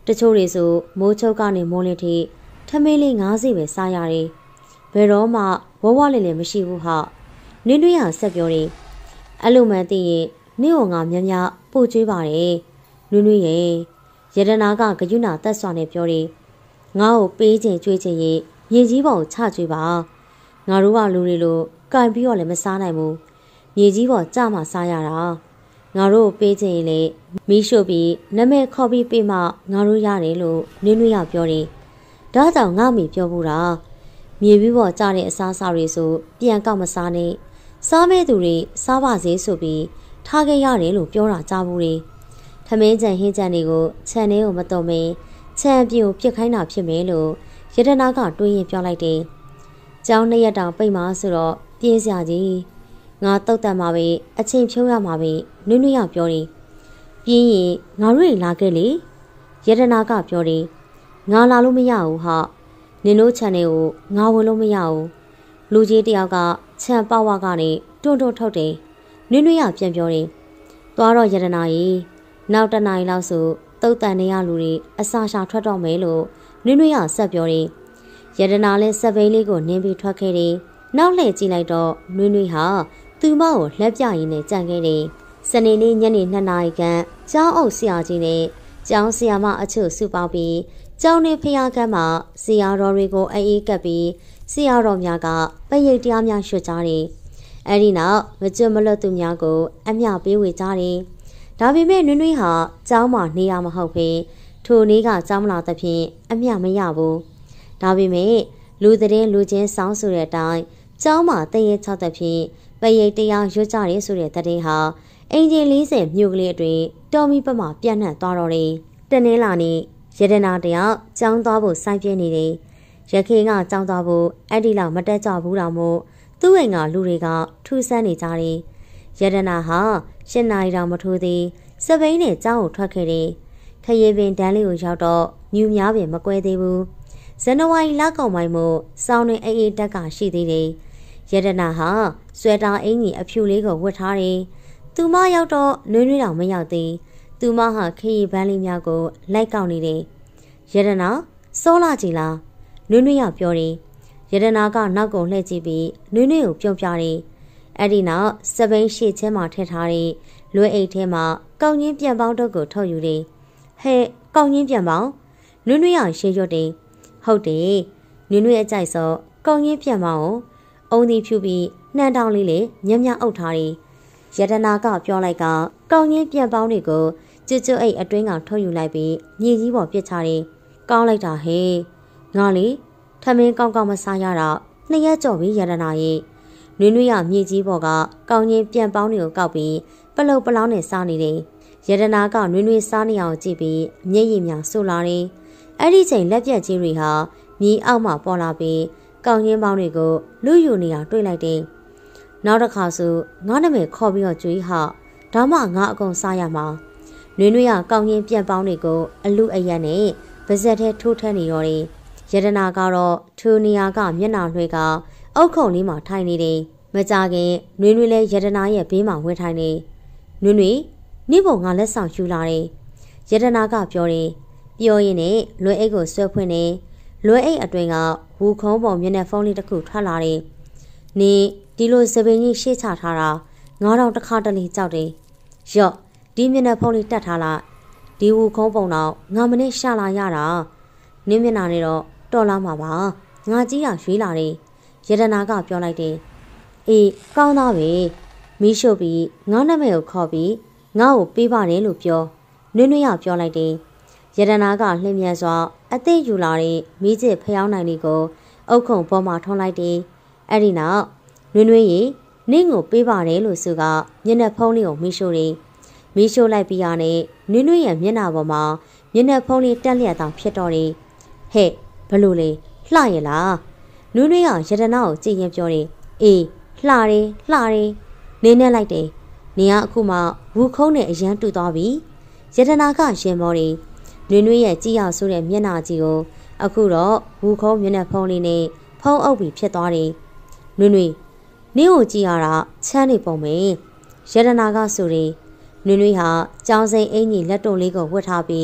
တချို့တွေဆိုမိုးချုပ်ကနေမိုးလင်းထိထမင်းလေး9စီပဲစားရတယ်ဘယ်တော့မှဝဝလေးလည်းမရှိဘူးဟာနွေရဆက်ပြောတယ်အဲ့လိုမှသိရင်နင့်ဟောငါများများပို့ကျွေးပါတယ်နွေရဲ့ယတနာကဂယုဏတက်စွာနဲ့ပြောတယ်ငါ့ကိုပေးခြင်းကျွေးခြင်းရဲ့မြေကြီးပေါ်ချကျွေးပါငါတို့ကလူတွေလိုကင်ပြီးတော့လည်းမစားနိုင်ဘူးမြေကြီးပေါ်ကြမှာစားရတာငါတို့ပေးခြင်းလေမီးရှို့ပြီးနမဲခေါ်ပြီးပေးမှငါတို့ရတယ်လို့နွေရပြောတယ်ဒါကြောင့်ငါမိပြောဘူးတာမြေပြီးပေါ်ကြတဲ့အစားအစာတွေဆိုပြန်ကောက်မစားနဲ့စားမဲ့သူတွေစားပါစေဆိုပြီးထားခဲ့ရတယ်လို့ပြောတာကြားဘူးလေထမင်းကြံဟင်းကြံတွေကိုခြံထဲကိုမတော်မင်းခြံပြိုပြစ်ခိုင်းတာဖြစ်မယ်လို့ယတနာကတွေးရင်ပြောလိုက်တယ်။ကျောင်း2ရက်တောင်ပိတ်မှာဆိုတော့ပြင်းစရာကြီးငါတုတ်တက်မှာပဲအချိန်ဖြုံးရမှာပဲနွေရပြောတယ်။ပြင်းရင်ငါတို့လာခဲ့လေယတနာကပြောတယ်။ငါလာလို့မရဘူးဟာနင်တို့ခြံထဲကိုငါဝင်လို့မရဘူးလူကြီးတယောက်ကခြံပေါဝါကနေတွန်းထုတ်တယ်နွေရပြန်ပြောတယ်။သွားတော့ယတနာကြီးနောက်တနားရီလောက်ဆိုတုတ်တန်နေရလူတွေအစာရှာထွက်တော့မယ်လို့နွေရဆက်ပြောတယ်။ယတနာလည်းစက်ဘိန်းလေးကိုနင်းပြီးထွက်ခဲ့တယ်။နောက်လှည့်ကြည့်လိုက်တော့နွေဟာသူမကိုလက်ပြရင်းနဲ့ကြံခဲ့တယ်။စနေနေ့ညနေ2နာရီခန့်ကျောင်းအုပ်ဆရာကြီးနဲ့ကျောင်းဆရာမအချို့စုပေါင်းပြီးကျောင်းနေဖျားကမ်းမှာဆရာတော်တွေကိုအေးကပ်ပြီးဆရာတော်များကပရိတ်တရားများရွှတ်ကြတယ်။အဲဒီနောက်မကျွတ်မလွတ်သူများကိုအမျှပေးဝေကြတယ်။ဒါပေမဲ့နွေဟာကျောင်းမှာနေရမဟုတ်ပဲထိုနေ့ကကျောင်းမလာသဖြင့်အမျှမရဘူး။ဒါပေမဲ့လူသတင်းလူချင်းစောင်းဆိုတဲ့အတိုင်းကျောင်းမှာတည့်ရ6သဖြင့်ပရိတ်တရားရွတ်ကြတယ်ဆိုတဲ့သတင်းဟာအင်ဂျင်40မြို့ကလေးအတွင်းတော်မီပမာပြန့်နှံ့သွားတော့တယ်။တနင်္လာနေ့ယတနာတယောက်ကျောင်းသွားဖို့စိုက်ပြင်းနေတယ်။ရခေကကျောင်းသွားဖို့အဲ့ဒီလောက်မတက်ကြဘူးတော့မို့သူ့အိမ်ကလူတွေကထူးဆန်းနေကြတယ်။ယတနာဟာ8နာရီတောင်မထိုးသေးစပိန်နဲ့ကျောင်းကိုထွက်ခဲ့တယ်။ခရီးပင်တန်းလေးကိုရောက်တော့မြူများပင်မကွဲသေးဘူး။ဇန်နဝါရီလကုန်ပိုင်းမို့စောင်းတွင်အေးတက်ကရှိသေးတယ်။ယတနာဟာဆွဲတာအင်ကြီးအဖြူလေးကိုဝတ်ထားတယ်။သူမရောက်တော့နွေတောင်မရောက်သေး။သူမဟာခရီးပန်းလေးများကိုလိုက်ကောက်နေတယ်။ယတနာစောလာကြည်လားနွေရပြောတယ်။ယတနာကနောက်ကိုလှည့်ကြည့်ပြီးနွေကိုပြုံးပြတယ်။အဲ့ဒီနောက်စပိန်ရှေ့ချင်းမှာထည့်ထားတဲ့လွယ်အိတ်ထဲမှာကောင်းချင်းပြန်ပေါင်းတော့ကိုထုတ်ယူတယ်။ဟဲ့ကောင်းချင်းပြန်ပေါင်းနွေရရှေ့ရွတ်တယ်။ဟုတ်တယ်နွေအကြိုက်စောကောင်းချင်းပြန်ပေါင်းအုံဒီဖြူပြီးနှမ်းတောင်းလေးလေညံ့ညံ့အုပ်ထားတယ်။ယတနာကပြောလိုက်ကကောင်းချင်းပြန်ပေါင်းတွေကိုကျွတ်အိတ်အတွင်းကထုတ်ယူလိုက်ပြီးမြေကြီးပေါ်ပစ်ချတယ်။ကောင်းလိုက်တာဟဲ့ငါလေထမင်းကောင်းမစားရတော့2ရက်ကြော်ပြီးယတနာရဲ့နွေရမြေကြီးပေါ်ကကောင်းချင်းပြန်ပေါင်းတွေကိုကောက်ပြီးပလုတ်ပလောင်းနဲ့စားနေတယ်။ယတနာကနွေစားနေအောင်ကြည့်ပြီးမျက်ရည်များဆိုလာတယ်။အဲ့ဒီချိန်လက်ပြက်ကြီးတွေဟာမြေအောက်မှာပေါ်လာပြီးကောင်းချင်းပေါင်းတွေကိုလူယူနေတာတွေ့လိုက်တယ်။နောက်တစ်ခါဆိုငါနာမည်ခေါ်ပြီးတော့ကြွေးဟာဒါမှငါအကုန်စားရမှာနွေရကောင်းချင်းပြန်ပေါင်းတွေကိုအလူအယက်နဲ့ပါဇက်ထဲထိုးထမ်းနေတော့တယ်။ယတနာကတော့ထိုနေရာကမျက်နှာလွှဲကအုတ်ခုံလေးမှာထိုင်နေတယ်။မကြခင်နွေလည်းယတနာရဲ့ဘေးမှာဝင်ထိုင်နေ။နွေနေ့ပုံငါလက်ဆောင်ယူလာတယ်။ယတနာကပြောတယ်။ပြောရင်းနဲ့လွယ်အိတ်ကိုဆွဲဖွင့်နေလွယ်အိတ်အတွင်းကဝူခုံးပုံမျက်နှာဖုံးလေးတစ်ခုထွက်လာတယ်။နေဒီလိုစပင်းကြီးရှေ့ချထားတာငါတော့တစ်ခါတလေကြောက်တယ်။ရော့ဒီမျက်နှာဖုံးလေးတက်ထားလိုက်ဒီဝူခုံးပုံတော့ငါမနဲ့ရှာလာရတာနင်းမျက်နှာနဲ့တော့တော်လာမှာပါငါကြီးရရွေးလာတယ်ယတနာကပြောလိုက်တယ်အေးကောင်းသားပဲမီးရှို့ပြီးငါနာမည်ကိုခေါ်ပြီးငါ့ကိုပေးပါတယ်လို့ပြောနွေရပြောလိုက်တယ်ယတနာကလှည့်မြန်စွာအသိယူလာတဲ့မီးကျစ်ဖျောင်းနိုင်လေးကိုအုတ်ခုံပေါ်မှာထုံးလိုက်တယ်အဲ့ဒီနောက်နွေရေနင့်ကိုပေးပါတယ်လို့ဆိုကမျက်နှာဖုံးလေးကိုမီးရှို့တယ်မီးရှို့လိုက်ပြီးရနဲ့နွေရဲ့မျက်နှာပေါ်မှာမျက်နှာဖုံးလေးတက်လျက်တောင်ဖြစ်တော့တယ်ဟဲ့ဘလို့လဲလှရလားနွေရယတနာကိုကြည့်ရင်ပြောတယ်အေးလှတယ်နေနဲ့လိုက်တယ်နေကအခုမှဝူခုံးနဲ့အရန်တူသွားပြီယတနာကရင်မောတယ်နွေရဲ့ကြည့်ရဆိုးတဲ့မျက်နှာကြီးကိုအခုတော့ဝူခုံးမျက်နှာဖုံးလေးနဲ့ဖုံးအုပ်ပြီးဖြစ်သွားတယ်နွေနင့်ကိုကြည့်ရတာချမ်းနေပုံပဲယတနာကဆိုတယ်နွေဟာကြောင်စိန်အင်ကြီးလက်တုံလေးကိုဝတ်ထားပြီး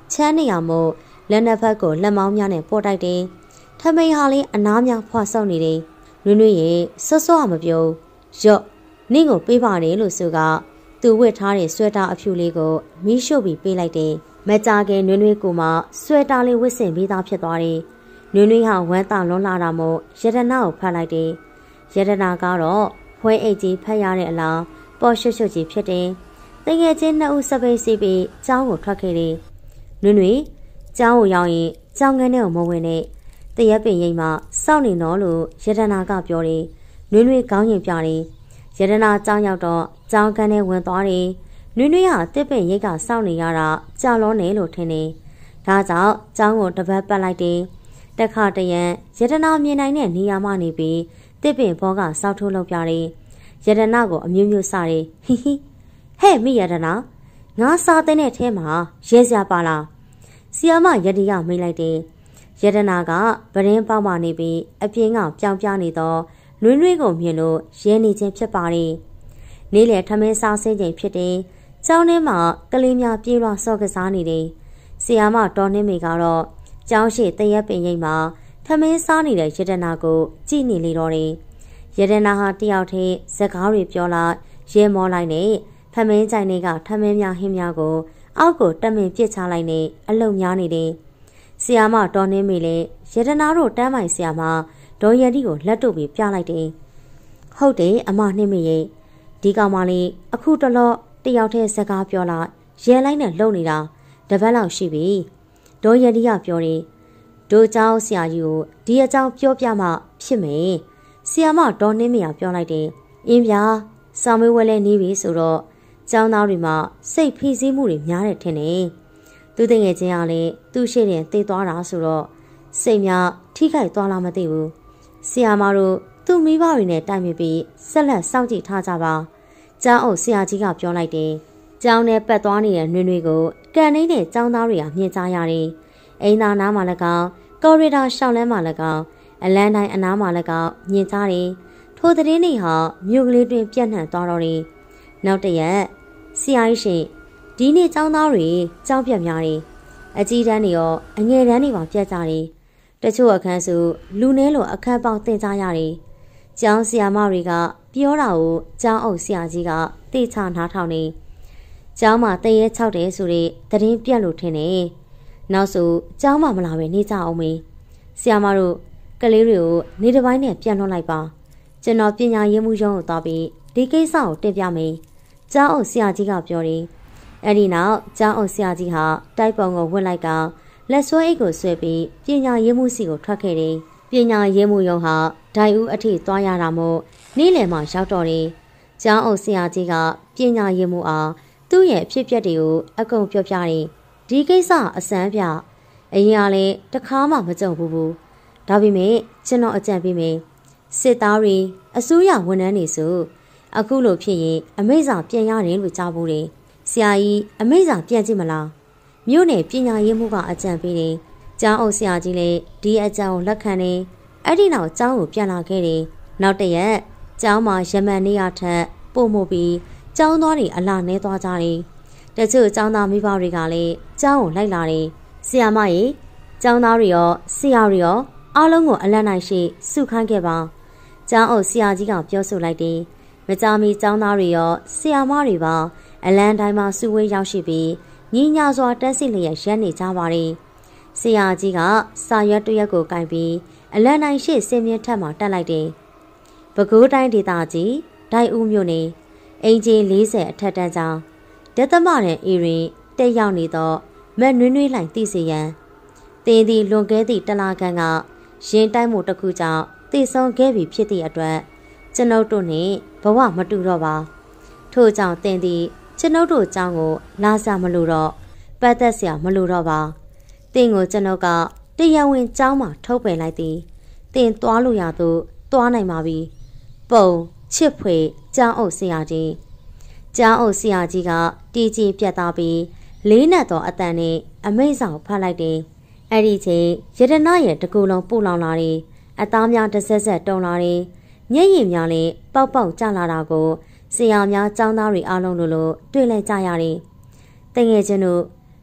ချမ်းနေရမို့လက်နှစ်ဖက်ကိုလက်မောင်းများနဲ့ပို့တိုက်တယ်ထမိန်ဟာလေးအနားများဖွာဆောက်နေတယ်နွေ့နွေ့ရဲ့ဆော့ဆော့မပြုံးရော့နင့်ကိုပေးပါတယ်လို့ဆိုကသူဝတ်ထားတဲ့ဆွဲတာအဖြူလေးကိုမီးရှို့ပြီးပေးလိုက်တယ်မကြခင်နွေ့နွေ့ကိုမှဆွဲတာလေးဝတ်ဆင်ပြီးသားဖြစ်သွားတယ်နွေ့နွေ့ဟာဝမ်းသာလွန်လာတာမို့ယတနာကိုဖတ်လိုက်တယ်ယတနာကတော့ဖွဲအိတ်ကြီးဖတ်ရတဲ့အလားပေါ်ရွှွှွကြီးဖြစ်တယ်တကယ်ချင်းနှစ်ဦးစပိတ်စီးပြီးကျောင်းကိုထွက်ခဲ့တယ်နွေ့နွေ့ကျောင်းကိုရောက်ရင်ကျောင်းငန်းထဲကိုမဝင်နဲ့တရက်ပင်ရိပ်မှာစောင့်နေတော့လို့ယတနာကပြောတယ်နွေ့နွေ့ခေါင်းရင်ပြတယ်ယတနာကျောင်းရောက်တော့ကျောင်းကန်းထဲဝင်သွားတယ်နွေ့နွေ့ဟာတစ်ပင်ရိပ်ကစောင့်နေရတာကြာလောနေလို့ထင်တယ်ဒါကြောင့်ကျောင်းကိုတပတ်ပတ်လိုက်တယ်တခါတရံယတနာမြင်နိုင်တဲ့နေရာမှနေပြီးတစ်ပင်ဘောကစောက်ထိုးလုပ်ပြတယ်ယတနာကိုအမျိုးမျိုးစားတယ်ဟိဟိဟဲ့မိယတနာငါစားတဲ့ထဲမှာရဲစရာပါလားဆီယာမယတိကမိတ်လိုက်တယ်ယတနာကပရင်းပေါက်မှနေပြီးအပြင်းကပြောင်းပြနေတော့နွေ့နွေ့ကိုမြင်လို့ရဲနေခြင်းဖြစ်ပါတယ်နေ့လယ်ထမင်းစားဆင်းချိန်ဖြစ်တယ်ကျောင်းထဲမှာကလေးများပြေးလွှာဆော့ကစားနေတယ်ဆီယာမတော်နှင်းမိကတော့ကျောင်းရှိတရက်ပင်ရိပ်မှာထမင်းစားနေတဲ့ယတနာကိုကြည့်နေလေတော့တယ်ယတနာဟာတယောက်တည်းစကားတွေပြောလိုက်ရဲမောလိုက်နဲ့ထမင်းကြိုင်တွေကထမင်းများဟင်းများကိုအောက်ကိုတက်မင်ပြစ်ချလိုက်နဲ့အလုံများနေတယ်ဆီယာမတော်နှင်းမိလေယတနာတို့တန်းပိုင်ဆီယာမဒေါ်ရတီကိုလက်တို့ပြီးပြလိုက်တယ်ဟုတ်တယ်အမနှင်းမိရဲ့ဒီကောင်မလေးအခုတလော့တယောက်တည်းစကားပြောလိုက်ရဲလိုက်နဲ့လှုပ်နေတာတပတ်လောက်ရှိပြီဒေါ်ရတီကပြောတယ်တို့เจ้าဆရာကြီးကိုဒီအကြောင်းပြောပြမှဖြစ်မယ်ဆီယာမဒေါ်နှင်းမိကပြောလိုက်တယ်အင်းဗျာဆောင်းမွေးဝဲလဲနေပြီဆိုတော့ကျောင်းသားတွေမှာစိတ်ဖိစီးမှုတွေများတယ်ထင်တယ်သူတငယ်ချင်းကလည်းသူ့ရှိတဲ့သိသွားတာဆိုတော့စိတ်များထိခိုက်သွားလားမသိဘူးဆီယာမတို့သူ့မိဘတွေနဲ့တိုင်ပင်ပြီးဆက်လက်စောင့်ကြည့်ထားကြပါကျောင်းအုပ်ဆရာကြီးကပြောလိုက်တယ်ကျောင်းထဲပတ်သွားနေတဲ့နှွေးနှွေးကိုကန်နေတဲ့ကျောင်းသားတွေကမြင်ကြရတယ်အိမ်သာနားမှာလည်းကောင်းကော်ရီဒါရှောင်းလန်းမှာလည်းကောင်းအလန်းတိုင်းအနားမှာလည်းကောင်းမြင်ကြတယ်ထိုသတင်းတွေဟာမြို့ကလေးတွင်ပြန့်နှံ့သွားတော့တယ်နောက်တရက်ဆရာကြီးရှင်ဒီနေ့ကျောင်းသားတွေကြောက်ပြက်များတယ်အကြီးတန်းတွေရောအငယ်တန်းတွေပါပြတ်ကြတယ်တချို့အခန်းစုလူနည်းလိုအခန်းပေါက်တင်ကြရတယ်ကျောင်းဆရာမတွေကပြောတာကိုကျောင်းအုပ်ဆရာကြီးကသိချနားထောင်နေကျောင်းမှာတရေ6တယ်ဆိုတဲ့သတင်းပြက်လို့ထင်တယ်နောက်ဆိုကျောင်းမှာမလာပဲနေကြအောင်မေးဆရာမတို့ကလေးတွေကိုနေတစ်ပိုင်းနဲ့ပြန်လွှတ်လိုက်ပါကျွန်တော်ပညာရေးမှုရုံးကိုသွားပြီးဒီကိစ္စကိုတင်ပြမယ်ကျောင်းအုပ်ဆရာကြီးကပြောတယ်အဲ့ဒီနောက်ကျောင်းအုပ်ဆရာကြီးဟာတိုက်ပုံကိုဝတ်လိုက်ကလက်ဆွဲအိတ်ကိုဆွဲပြီးပညာရေးမှုစီကိုထွက်ခဲ့တယ်ပညာရေးမှုရုံးဟာဒိုင်ဦးအထိသွားရတာမို့နေ့လယ်မှရောက်တော့တယ်ကျောင်းအုပ်ဆရာကြီးကပညာရေးမှုအားသူ့ရဲ့ဖြစ်ပျက်တွေကိုအကုန်ပြောပြတယ်ဒီကိစ္စအစမ်းပြအရင်ကလည်းတခါမှမကြုံဘူးဒါပေမဲ့ကျွန်တော်အကြံပေးမယ်စစ်သားတွေအစိုးရဝန်ထမ်းတွေဆိုအခုလိုဖြစ်ရင်အမိန့်စာပြန်ရတယ်လို့ကြားဘူးတယ်ဆရာကြီးအမိန့်စာပြန်ကြည့်မလားမြို့နယ်ပညာရေးမှုကအကြံပေးတယ်ကျောင်းအုပ်ဆရာကြီးလည်းဒီအကြံကိုလက်ခံတယ်အဲ့ဒီနောက်ကျောင်းကိုပြန်လာခဲ့တယ်နောက်တရက်ကျောင်းမှာရမန်နေရထက်ပို့မှုပြီးကျောင်းသားတွေအလားနေသွားကြတယ်တချို့ကျောင်းသားမိဘတွေကလည်းကျောင်းကိုလိုက်လာတယ်ဆရာမကြီးကျောင်းသားတွေရောဆရာတွေရောအားလုံးကိုအလန့်နိုင်ရှိစုခိုင်းခဲ့ပါကျောင်းအုပ်ဆရာကြီးကပြောဆိုလိုက်တယ်မကြာမီကျောင်းသားတွေရောဆရာမတွေပါအလန်းတိုင်းမှာစုဝေးရောက်ရှိပြီးညီညာစွာတက်စီလျက်ရန်နေကြပါတယ်ဆရာကြီးကစာရွက်တစ်ရွက်ကိုကင်ပြီးအလန်းတိုင်းရှိစင်မြင့်ထက်မှာတက်လိုက်တယ်ပဲခူးတိုင်းဒေသကြီးဒိုင်ဦးမြို့နယ်အင်ဂျီ40အထက်တန်းကျောင်းဒေသမတဲ့အေရင်တက်ရောက်နေတော့မက်နွေးနွေးလှိုင်သိစေရန်တင်းဒီလွန်ကဲသည့်တလာခန်းကရင်တိုင်းမှုတစ်ခုကြောင့်တည်ဆုံးခဲ့ပြီဖြစ်သည့်အတွက်ကျွန်ုပ်တို့နှင့်ဘဝမတူတော့ပါထို့ကြောင့်တင်းဒီကျွန်ုပ်တို့ကျောင်းကိုလာစားမလို့တော့ပတ်သက်စရာမလိုတော့ပါတင်းကိုကျွန်ုပ်ကတရားဝင်ကျောင်းမှာထုတ်ပယ်လိုက်သည်တင်းသွားလို့ရသူသွားနိုင်ပါပြီပုံချစ်ဖွေကျောင်းအုပ်ဆရာကြီးကျောင်းအုပ်ဆရာကြီးကတီးကြီးပြတ်သားပြီးလေးနက်သောအတန်နဲ့အမိန့်ဆောင်ဖတ်လိုက်တယ်အဲ့ဒီချိန်ရတနာရဲ့တကူလုံးပူလောင်လာတယ်အသားများတစ်ဆက်ဆက်တုံလာတယ်မျက်ရည်များလည်းပေါက်ပေါက်ကျလာတာကိုဆရာများကျောင်းသားတွေအားလုံးလိုတွေ့လိုက်ကြရတယ်တငယ်ချင်းတို့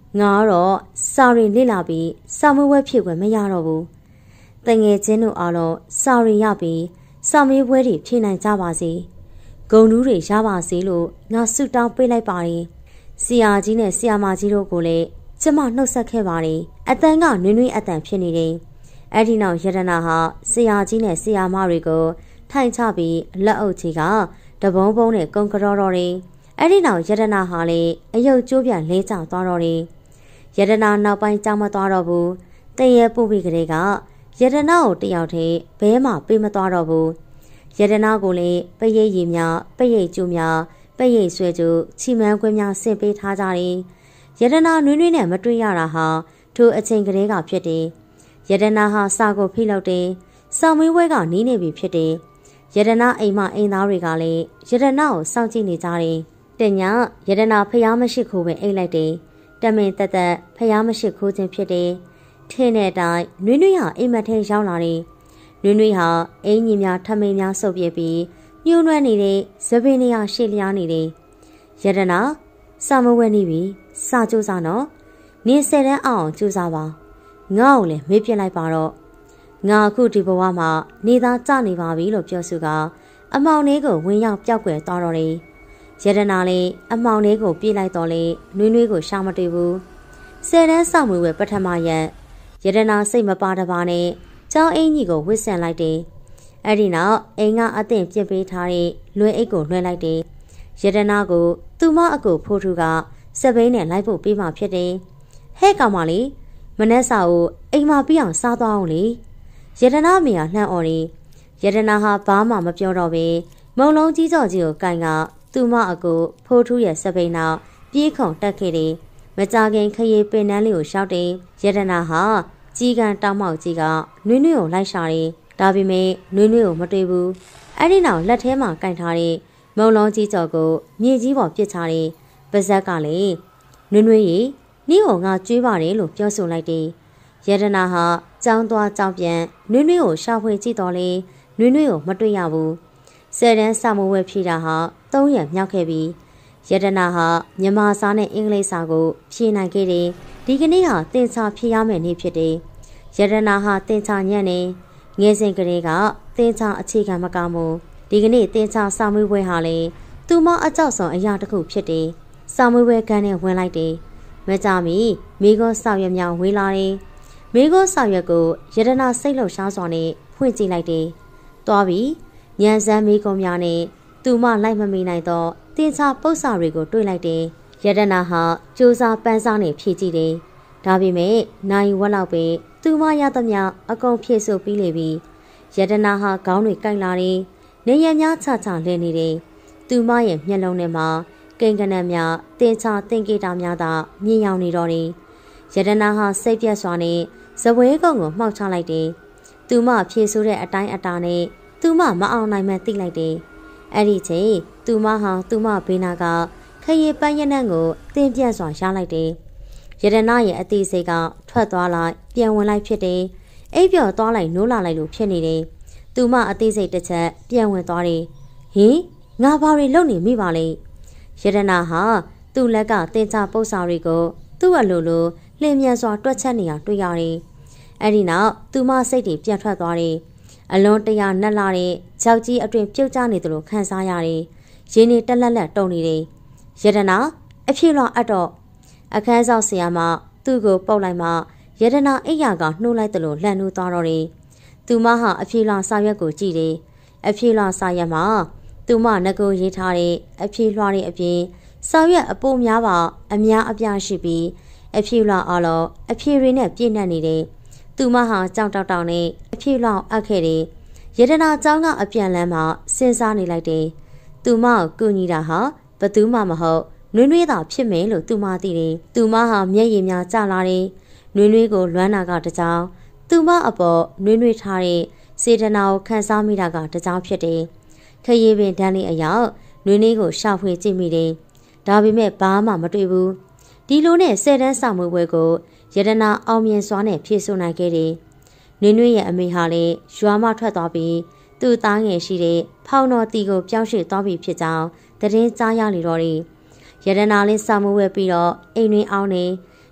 ငါတော့စာရီလိလာပြီးစာမွေးဝဲဖြစ်ွယ်မရတော့ဘူးတငယ်ချင်းတို့အားလုံးစာရီရပြီးစာမေးပွဲတွေဖြေနိုင်ကြပါစေဂုဏ်ထူးတွေရပါစေလို့ငါဆုတောင်းပေးလိုက်ပါတယ်ဆရာကြီးနဲ့ဆရာမကြီးတို့ကိုလည်းကျမနှုတ်ဆက်ခဲ့ပါတယ်အတန်းကနွေးနွေးအတန်ဖြစ်နေတယ်အဲ့ဒီနောက်ယတနာဟာဆရာကြီးနဲ့ဆရာမတွေကိုထိုင်ချပြီးလက်အုပ်ကြီးကတဘုံဘုံနဲ့ကုံကြော်တော်တယ်အဲ့ဒီနောက်ယတနာဟာလည်းအယုတ်ကျိုးပြန်လဲကျသွားတော့တယ်ယတနာနောက်ပိုင်းကြောက်မသွားတော့ဘူးတည့်ရဲပူပြီးကလေးကယတနာကိုတယောက်တည်းဘဲမှပေးမသွားတော့ဘူးယတနာကိုလည်းပရိတ်ရည်များပရိတ်ကျူးများပရိတ်ဆွဲကျူးချီမန်းခွင်းများဆင်ပေးထားကြတယ်ယတနာနွေးနွေးနဲ့မတွေ့ရတာဟာထိုအချိန်ကလေးကဖြစ်တယ်ယတနာဟာစာကိုဖိလုပ်တယ်စောင်းမွေးဝဲကနီးနေပြီဖြစ်တယ်ယတနာအိမ်မအိမ်သားတွေကလည်းယတနာကိုစောင့်ကြည့်နေကြတယ်တညယတနာဖျားမရှိခိုးပဲအိတ်လိုက်တယ်တမင်တက်တက်ဖျားမရှိခိုးခြင်းဖြစ်တယ်ထင်းတဲ့အတိုင်းနွေးနွေးဟာအိမ်မက်ထဲရောက်လာတယ်နွေးနွေးဟာအင်းကြီးများထမိန်များဆုပ်ပြပြီးညှိုးနွမ်းနေတဲ့သပင်းတွေကရှေ့လျားနေတယ်ယတနာစာမဝဲနေပြီစာကြိုးစားနော်နင်း10တန်းအောင်ကြိုးစားပါငါ့ကိုလည်းမေးပြလိုက်ပါတော့ငါအခုဒီဘဝမှာနေသားကြနေပါပြီလို့ပြောစုကအမောင်လေးကိုဝင်ရောက်ပျောက်ကွယ်သွားတော့တယ်ယတနာလေးအမောင်လေးကိုပြေးလိုက်တော့လေနွေးနွေးကိုရှာမတွေ့ဘူး10တန်းစောင့်မွေးဝဲပထမရက်ယတနာစိတ်မပါတပါနဲ့ကျောင်းအင်းကြီးကိုဝစ်ဆန်လိုက်တယ်အဲ့ဒီနောက်အိမ်ကအသင့်ပြစ်ပေးထားတဲ့လွယ်အိတ်ကိုလွှဲလိုက်တယ်ယတနာကိုသူမအကိုဖိုးထူးကစပိန်နဲ့လိုက်ဖို့ပေးမှဖြစ်တယ်ဟဲ့ကောင်မလေးမနှက်စာကိုအိမ်မှာပြီးအောင်စားသွားအောင်လေယတနာမေကလှမ်းអော်တယ်ယတနာဟာဘာမှမပြောတော့ပဲမုံလုံးကြီးကြော်ကြီးကိုကင်ကသူမအကိုဖိုးထူးရဲ့စပိန်နောက်ပြေးခုန်တက်ခဲ့တယ်မကြခင်ခရီးပင်နှန်းလေးကိုရှောက်တယ်ယတနာဟာကြီးကန်တောင်းမောက်ကြီးကနွေးနွေးကိုလိုက်ရှာတယ်ဒါပေမဲ့နွေးနွေးကိုမတွေ့ဘူးအဲ့ဒီနောက်လက်ထဲမှာကင်ထားတဲ့မုံလုံးကြီးကြော်ကိုမြေကြီးပေါ်ပစ်ချတယ်ပါဇက်ကလည်းနွေးနွေးရီနေ့ကိုငါကျွေးပါတယ်လို့ပြောဆိုလိုက်တယ်ယတနာဟာကြောင်းသွားကြောင်းပြန်နွေးနွေးကိုရှာဖွေကြည့်တော့လေနွေးနွေးကိုမတွေ့ရဘူး10တန်းစာမဝဲဖြေတာဟာ3ရက်မြောက်ခဲ့ပြီယတနာဟာမြန်မာစာနဲ့အင်္ဂလိပ်စာကိုဖြေနိုင်ခဲ့တယ်ဒီကနေ့ဟာသင်္ချာဖြေရမယ့်နေ့ဖြစ်တယ်ယတနာဟာသင်္ချာညံ့နေငယ်စဉ်ကလေးကသင်္ချာအခြေခံမကမှုဒီကနေ့သင်္ချာစာမွေးပွဲဟာလေသူမအကြောက်ဆောင်အရာတစ်ခုဖြစ်တယ်စာမွေးပွဲကန်းနဲ့ဝင်လိုက်တယ်မကြမီမိကောဆောက်ရွက်များဝေးလာတယ်မိကောဆောက်ရွက်ကိုယတနာစိတ်လှုပ်ရှားစွာနဲ့ဖွင့်ကြည့်လိုက်တယ်သွားပြီးညံစမ်းမိကောများနဲ့သူမလိုက်မမိနိုင်တော့တင်ချပု္ပ္ပစာတွေကိုတွေ့လိုက်တယ်ယတနာဟာကြိုးစားပန်းစားနဲ့ဖြည့်ကြည့်တယ်ဒါပေမဲ့နိုင်ဝက်လောက်ပဲသူမရသမျှအကုန်ဖြည့်ဆို့ပြီးလေပြီယတနာဟာခေါင်းတွေကိုက်လာတယ်နေရများချချလဲနေတယ်သူမရဲ့မျက်လုံးထဲမှာကိန်းကနန်းများတင်ချတင်ကေတာများသာမြင်ရောက်နေတော့တယ်ယတနာဟာစိတ်ပြတ်စွာနဲ့ဇပွဲကုန်းကိုမှောက်ချလိုက်တယ်သူမဖြည့်ဆို့တဲ့အတိုင်းအတာနဲ့သူမမအောင်နိုင်မှသိလိုက်တယ်အဲ့ဒီချိန်သူမဟာသူမဘေးနာကခရီးပန်းရနံ့ကိုတင်ပြတ်စွာရလိုက်တယ်ယတနာရဲ့အသေးစိတ်ကထွက်သွားလိုက်ပြန်ဝင်လိုက်ဖြစ်တယ်အိပ်ပျော်သွားလိုက်နိုးလာလိုက်လို့ဖြစ်နေတယ်သူမအသေးစိတ်တစ်ချက်ပြန်ဝင်သွားတယ်ဟင်ငါဘာတွေလုပ်နေမိပါလဲယတနာဟာသူ့လက်ကတင်ချပု္ပ္ပစာတွေကိုသူ့အလိုလိုလျင်မြန်စွာတွက်ချက်နေအောင်တွေ့ရတယ်အဲ့ဒီနောက်သူမစိတ်တွေပြတ်ထွက်သွားတယ်အလွန်တရာနှက်လာတဲ့ကြောက်ကြီးအတွင်ပြုတ်ကျနေတယ်လို့ခံစားရတယ်ရင်းနေတက်လက်လက်တုံနေတယ်ယတနာအဖြစ်လွန်အပ်တော့အခန်းဆောင်ဆရာမသူ့ကိုပုတ်လိုက်မှယတနာအိယာကနှိုးလိုက်တယ်လို့လှန်နှိုးသွားတော့တယ်သူမဟာအဖြစ်လွန်စာရွက်ကိုကြည့်တယ်အဖြစ်လွန်စာရွက်မှာသူမငကိုရေးထားတဲ့အဖြစ်လွှားတဲ့အပြင်စာရွက်အပိုးများပါအများအပြားရှိပြီးအဖြစ်လွှားအလုံးအဖြစ်တွေနဲ့ပြည့်နှက်နေတယ်သူမဟာကြောက်တောက်တောက်နဲ့အဖြစ်လွှားအပ်ခဲ့တယ်ယတနာကျောင်းကအပြန်လန်းမှာစဉ်းစားနေလိုက်တယ်သူမကိုကူညီတာဟာဘသူမှမဟုတ်နွေးနွေးသာဖြစ်မယ်လို့သူမသိတယ်သူမဟာမျက်ရည်များကျလာတယ်နွေးနွေးကိုလွမ်းနာကတကြောင်သူမအပေါ်နွေးနွေးထားတဲ့စေတနာကိုခံစားမိတာကတကြောင်ဖြစ်တယ်ခရီးပင်တန်းလေးအရောက်နွေးနွေးကိုရှာဖွေကြည့်မိတယ်ဒါပေမဲ့ဘာမှမတွေ့ဘူးဒီလိုနဲ့10တန်းစာမွေးပွဲကိုယတနာအောင်မြင်စွာနဲ့ဖြည့်ဆို့နိုင်ခဲ့တယ်နွေးနွေးရဲ့အမေဟာလည်းရွာမထွက်သွားပြီးသူ့သားငယ်ရှိတဲ့ဖောင်တော်တီကိုပြောင်းရွှေ့သွားပြီဖြစ်ကြောင်းသတင်းကြားရလေတော့တယ်ယတနာလေးစာမွေးပွဲပြီးတော့အိမ်တွင်အောင်နေ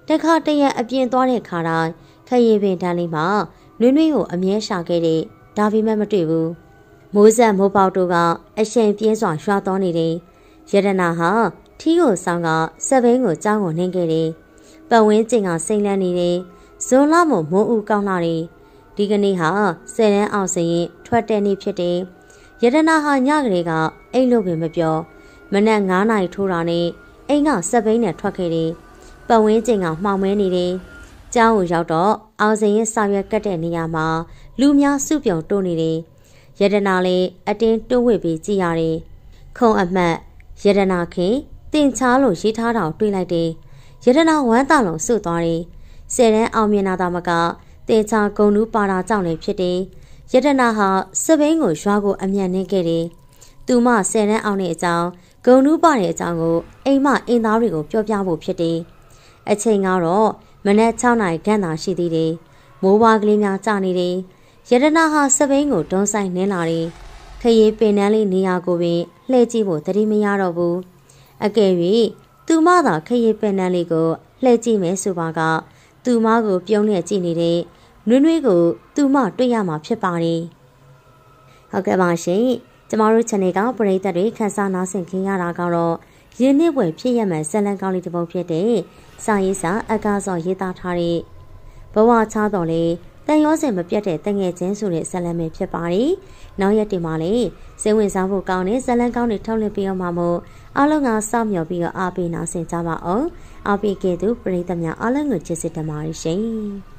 တခါတရံအပြင်သွားတဲ့ခါတိုင်းခရီးပင်တန်းလေးမှာနွေးနွေးကိုအမြဲရှာခဲ့တဲ့ဒါပေမဲ့မတွေ့ဘူးမိုးဆက်မိုးပေါက်တို့ကအရှိန်ပြင်းစွာရွာတော်နေတယ်ရတနာဟာထီးကိုဆောင်ကစက်ဘိန်းကိုကြောင်းကိုနှင်းခဲ့တယ်ပတ်ဝန်းကျင်ကစိမ့်လန်းနေတယ်ဇွန်လမို့မိုးဦးကောင်းလာတယ်ဒီကနေ့ဟာ10 တန်းအောင်စရင်ထွက်တဲ့နေ့ဖြစ်တယ်ရတနာဟာညကလေးကအိမ်လို့ပင်မပြောမနက်9 နာရီထိုးတာနဲ့အိမ်ကစက်ဘိန်းနဲ့ထွက်ခဲ့တယ်ပတ်ဝန်းကျင်ကမှောင်မဲနေတယ်ကျောင်းကိုရောက်တော့အောင်စရင်ဆောင်ရွက်ကတ်တဲ့နေရာမှာလူများစုပြုံတိုးနေတယ်ရတနာလည်းအတင်းတိုးဝစ်ပြီးကြည်ရတယ်ခုံအမှတ်ရတနာခင်တင်ချားလို့ရေးထားတာကိုတွေးလိုက်တယ်ရတနာဝမ်းသာလုံးစွတ်သွားတယ်10 တန်းအောင်မြင်တာမကတင်ချာဂုံနူးပါတာကြောင့်လည်းဖြစ်တယ်ရတနာဟာစပိန်ကိုရွာကိုအမြန်နှင်းခဲ့တယ်သူမ10 တန်းအောင်တဲ့အကြောင်းဂုံနူးပါတဲ့အကြောင်းကိုအိမ်မအင်းသားတွေကိုပြောပြဖို့ဖြစ်တယ်အချိန်ကတော့မနက်6 နာရီခန့်သာရှိသေးတယ်မိုးဝါးကလေးများကျနေတယ်ရတနာဟာစပိန်ကိုတွန်းဆိုင်နှင်းလာတယ်ခရီးပင်တန်းလေးနေရာကိုပင်လှည့်ကြည့်ဖို့သတိမရတော့ဘူးအကယ်၍သူမသာခရီးပင်တန်းလေးကိုလှည့်ကြည့်မယ်ဆိုပါကသူမကိုပြုံးနေကြည့်နေတဲ့နွေးနွေးကိုသူမတွေ့ရမှာဖြစ်ပါတယ်ဟုတ်ကဲ့ပါရှင်ကျမတို့ channel ကပရိသတ်တွေခန်းစားနားဆင်ခင်ရတာကတော့ရင်းနှီးပွဲဖြစ်ရမှန်ဇလံကောင်းလေးတစ်ပုဒ်ဖြစ်တဲ့စာရေးစာအကားစောရေးသားထားတဲ့ဘဝချတော်လေတန်ရောစင်မပြတ်တဲ့တငယ်ချင်းဆိုတဲ့ဇလံပဲဖြစ်ပါတယ်နောက်ရက်တင်မှာလည်းစိတ်ဝင်စားဖို့ကောင်းတဲ့ဇလံကောင်းတွေထုတ်လွှင့်ပေးအောင်ပါမို့အားလုံးကစောင့်မျှော်ပြီးတော့အားပေးနာဆင်ကြပါအောင်အားပေးခဲ့သူပရိသတ်များအားလုံးကိုကျေးဇူးတင်ပါတယ်ရှင်